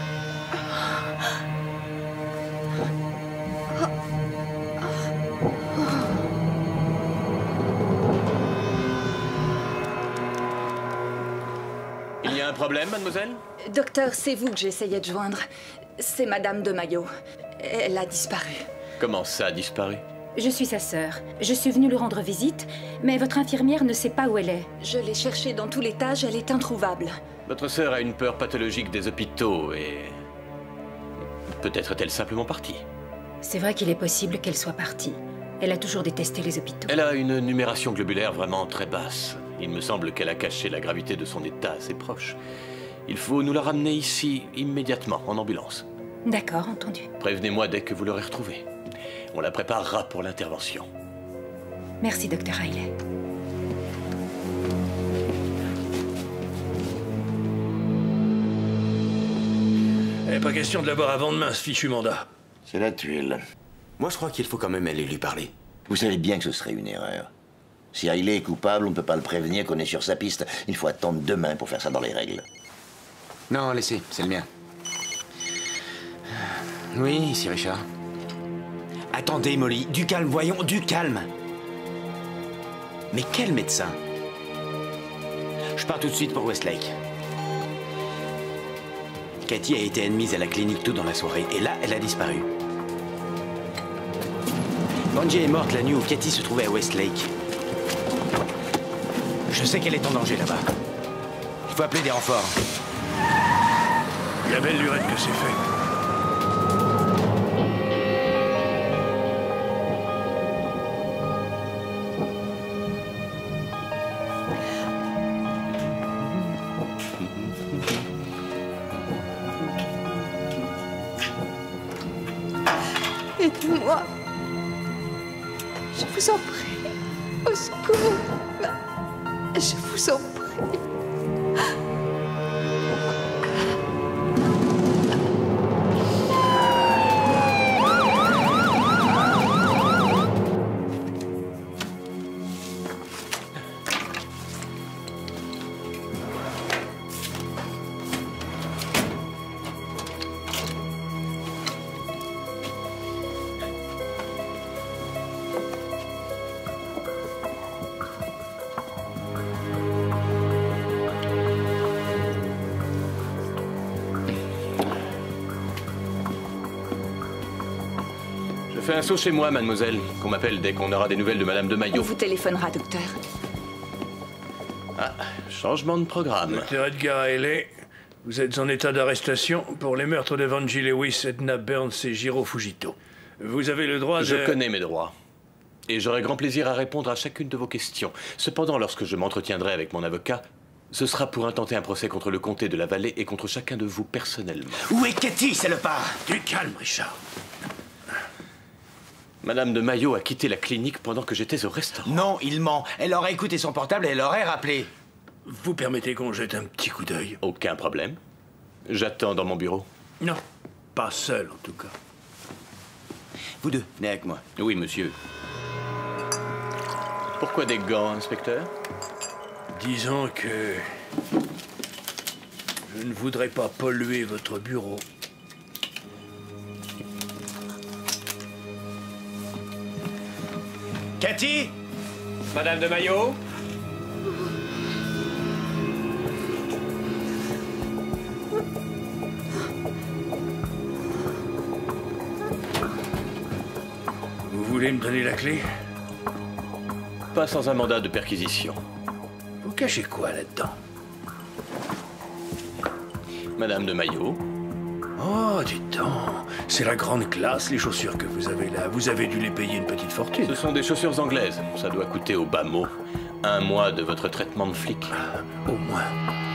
Il y a un problème, mademoiselle? Docteur, c'est vous que j'essayais de joindre. C'est Madame de Mayo. Elle a disparu. Comment ça a disparu? Je suis sa sœur. Je suis venue lui rendre visite, mais votre infirmière ne sait pas où elle est. Je l'ai cherchée dans tout l'étage, elle est introuvable. Votre sœur a une peur pathologique des hôpitaux et... peut-être est-elle simplement partie. C'est vrai qu'il est possible qu'elle soit partie. Elle a toujours détesté les hôpitaux. Elle a une numération globulaire vraiment très basse. Il me semble qu'elle a caché la gravité de son état à ses proches. Il faut nous la ramener ici immédiatement, en ambulance. D'accord, entendu. Prévenez-moi dès que vous l'aurez retrouvée. On la préparera pour l'intervention. Merci, docteur Hailey. Eh, pas question de l'avoir avant demain, ce fichu mandat. C'est la tuile. Moi, je crois qu'il faut quand même aller lui parler. Vous savez bien que ce serait une erreur. Si Hailey est coupable, on ne peut pas le prévenir qu'on est sur sa piste. Il faut attendre demain pour faire ça dans les règles. Non, laissez, c'est le mien. Oui, ici Richard. Attendez, Molly, du calme, voyons, du calme. Mais quel médecin? Je pars tout de suite pour Westlake. Cathy a été admise à la clinique tôt dans la soirée, et là, elle a disparu. Vanjie est morte la nuit où Cathy se trouvait à Westlake. Je sais qu'elle est en danger là-bas. Il faut appeler des renforts. Il y a belle lurette que c'est fait. Aidez-moi. Je vous en prie. Au secours. Je vous en prie. Fais un saut chez moi, mademoiselle, qu'on m'appelle dès qu'on aura des nouvelles de Madame de On Maillot. vous téléphonera, docteur. Ah, changement de programme. Docteur Edgar Haley, vous êtes en état d'arrestation pour les meurtres de Vanjie Lewis, Edna Burns et Jiro Fujito. Vous avez le droit de... Je connais mes droits. Et j'aurai grand plaisir à répondre à chacune de vos questions. Cependant, lorsque je m'entretiendrai avec mon avocat, ce sera pour intenter un procès contre le comté de la Vallée et contre chacun de vous personnellement. Où est Cathy, salopard? Du calme, Richard. Madame de Maillot a quitté la clinique pendant que j'étais au restaurant. Non, il ment. Elle aurait écouté son portable et elle aurait rappelé. Vous permettez qu'on jette un petit coup d'œil? Aucun problème. J'attends dans mon bureau. Non, pas seul en tout cas. Vous deux, venez avec moi. Oui, monsieur. Pourquoi des gants, inspecteur? Disons que... je ne voudrais pas polluer votre bureau. Cathy? Madame de Maillot? Vous voulez me donner la clé? Pas sans un mandat de perquisition. Vous cachez quoi là-dedans? Madame de Maillot? Oh, dites donc, c'est la grande classe, les chaussures que vous avez là. Vous avez dû les payer une petite fortune. Ce sont des chaussures anglaises. Ça doit coûter au bas mot un mois de votre traitement de flic. Ah, au moins.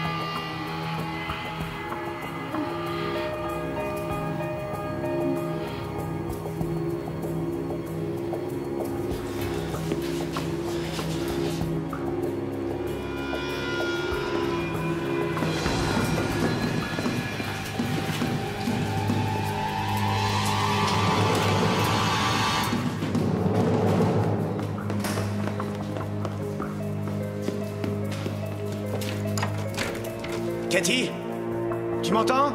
Cathy? Tu m'entends?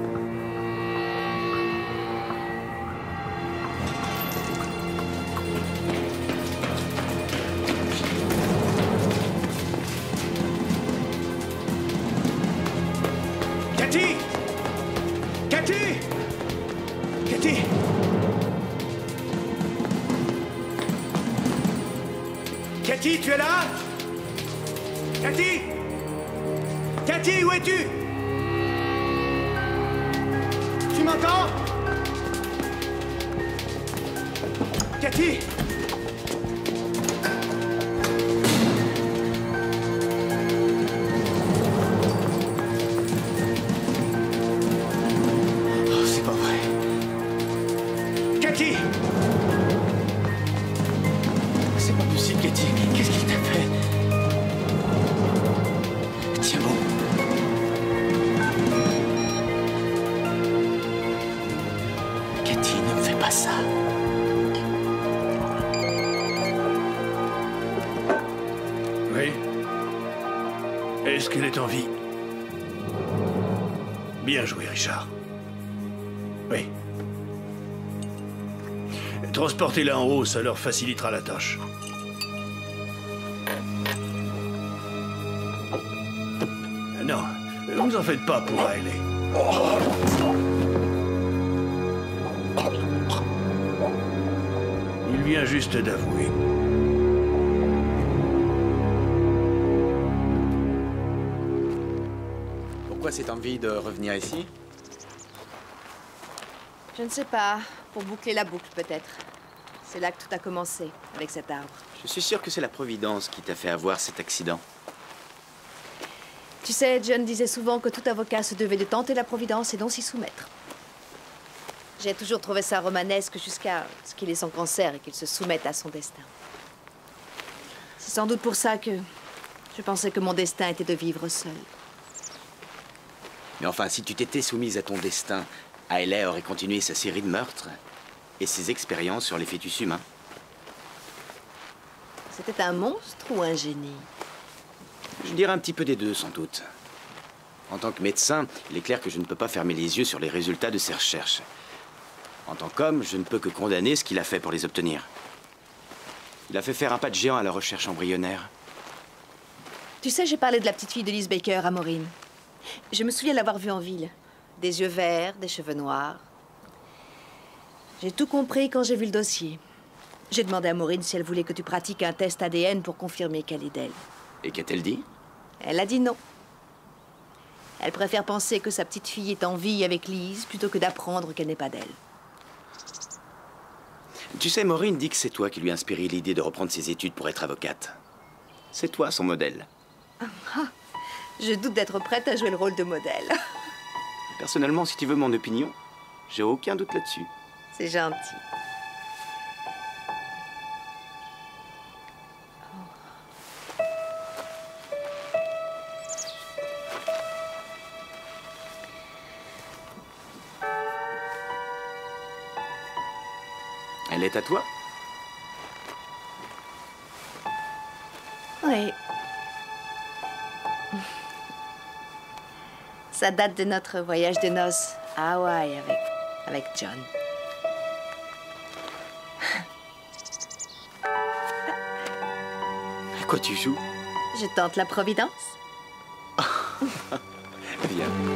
Cathy? Cathy? Cathy? Cathy, tu es là? Cathy? Cathy, où es-tu? Tu m'entends? Cathy? Oh, c'est pas vrai. Cathy! C'est pas possible, Cathy. Qu'est-ce qu'il t'a fait? Tiens bon. Cathy, ne me fais pas ça. Oui? Est-ce qu'elle est en vie? Bien joué, Richard. Oui. Transportez-la en haut, ça leur facilitera la tâche. Non, vous en faites pas pour Haley. Il vient juste d'avouer. Pourquoi cette envie de revenir ici? Je ne sais pas. Pour boucler la boucle, peut-être. C'est là que tout a commencé, avec cet arbre. Je suis sûr que c'est la Providence qui t'a fait avoir cet accident. Tu sais, John disait souvent que tout avocat se devait de tenter la providence et donc s'y soumettre. J'ai toujours trouvé ça romanesque jusqu'à ce qu'il ait son cancer et qu'il se soumette à son destin. C'est sans doute pour ça que je pensais que mon destin était de vivre seul. Mais enfin, si tu t'étais soumise à ton destin, Hailey aurait continué sa série de meurtres et ses expériences sur les fœtus humains. C'était un monstre ou un génie? Je dirais un petit peu des deux, sans doute. En tant que médecin, il est clair que je ne peux pas fermer les yeux sur les résultats de ses recherches. En tant qu'homme, je ne peux que condamner ce qu'il a fait pour les obtenir. Il a fait faire un pas de géant à la recherche embryonnaire. Tu sais, j'ai parlé de la petite fille de Liz Baker à Maureen. Je me souviens l'avoir vue en ville. Des yeux verts, des cheveux noirs. J'ai tout compris quand j'ai vu le dossier. J'ai demandé à Maureen si elle voulait que tu pratiques un test A D N pour confirmer qu'elle est d'elle. Et qu'a-t-elle dit? Elle a dit non. Elle préfère penser que sa petite fille est en vie avec Liz plutôt que d'apprendre qu'elle n'est pas d'elle. Tu sais, Maureen dit que c'est toi qui lui as inspiré l'idée de reprendre ses études pour être avocate. C'est toi son modèle. Ah, je doute d'être prête à jouer le rôle de modèle. Personnellement, si tu veux mon opinion, j'ai aucun doute là-dessus. C'est gentil. Elle est à toi? Oui. Ça date de notre voyage de noces à Hawaï avec, avec John. À quoi tu joues? Je tente la providence. Viens.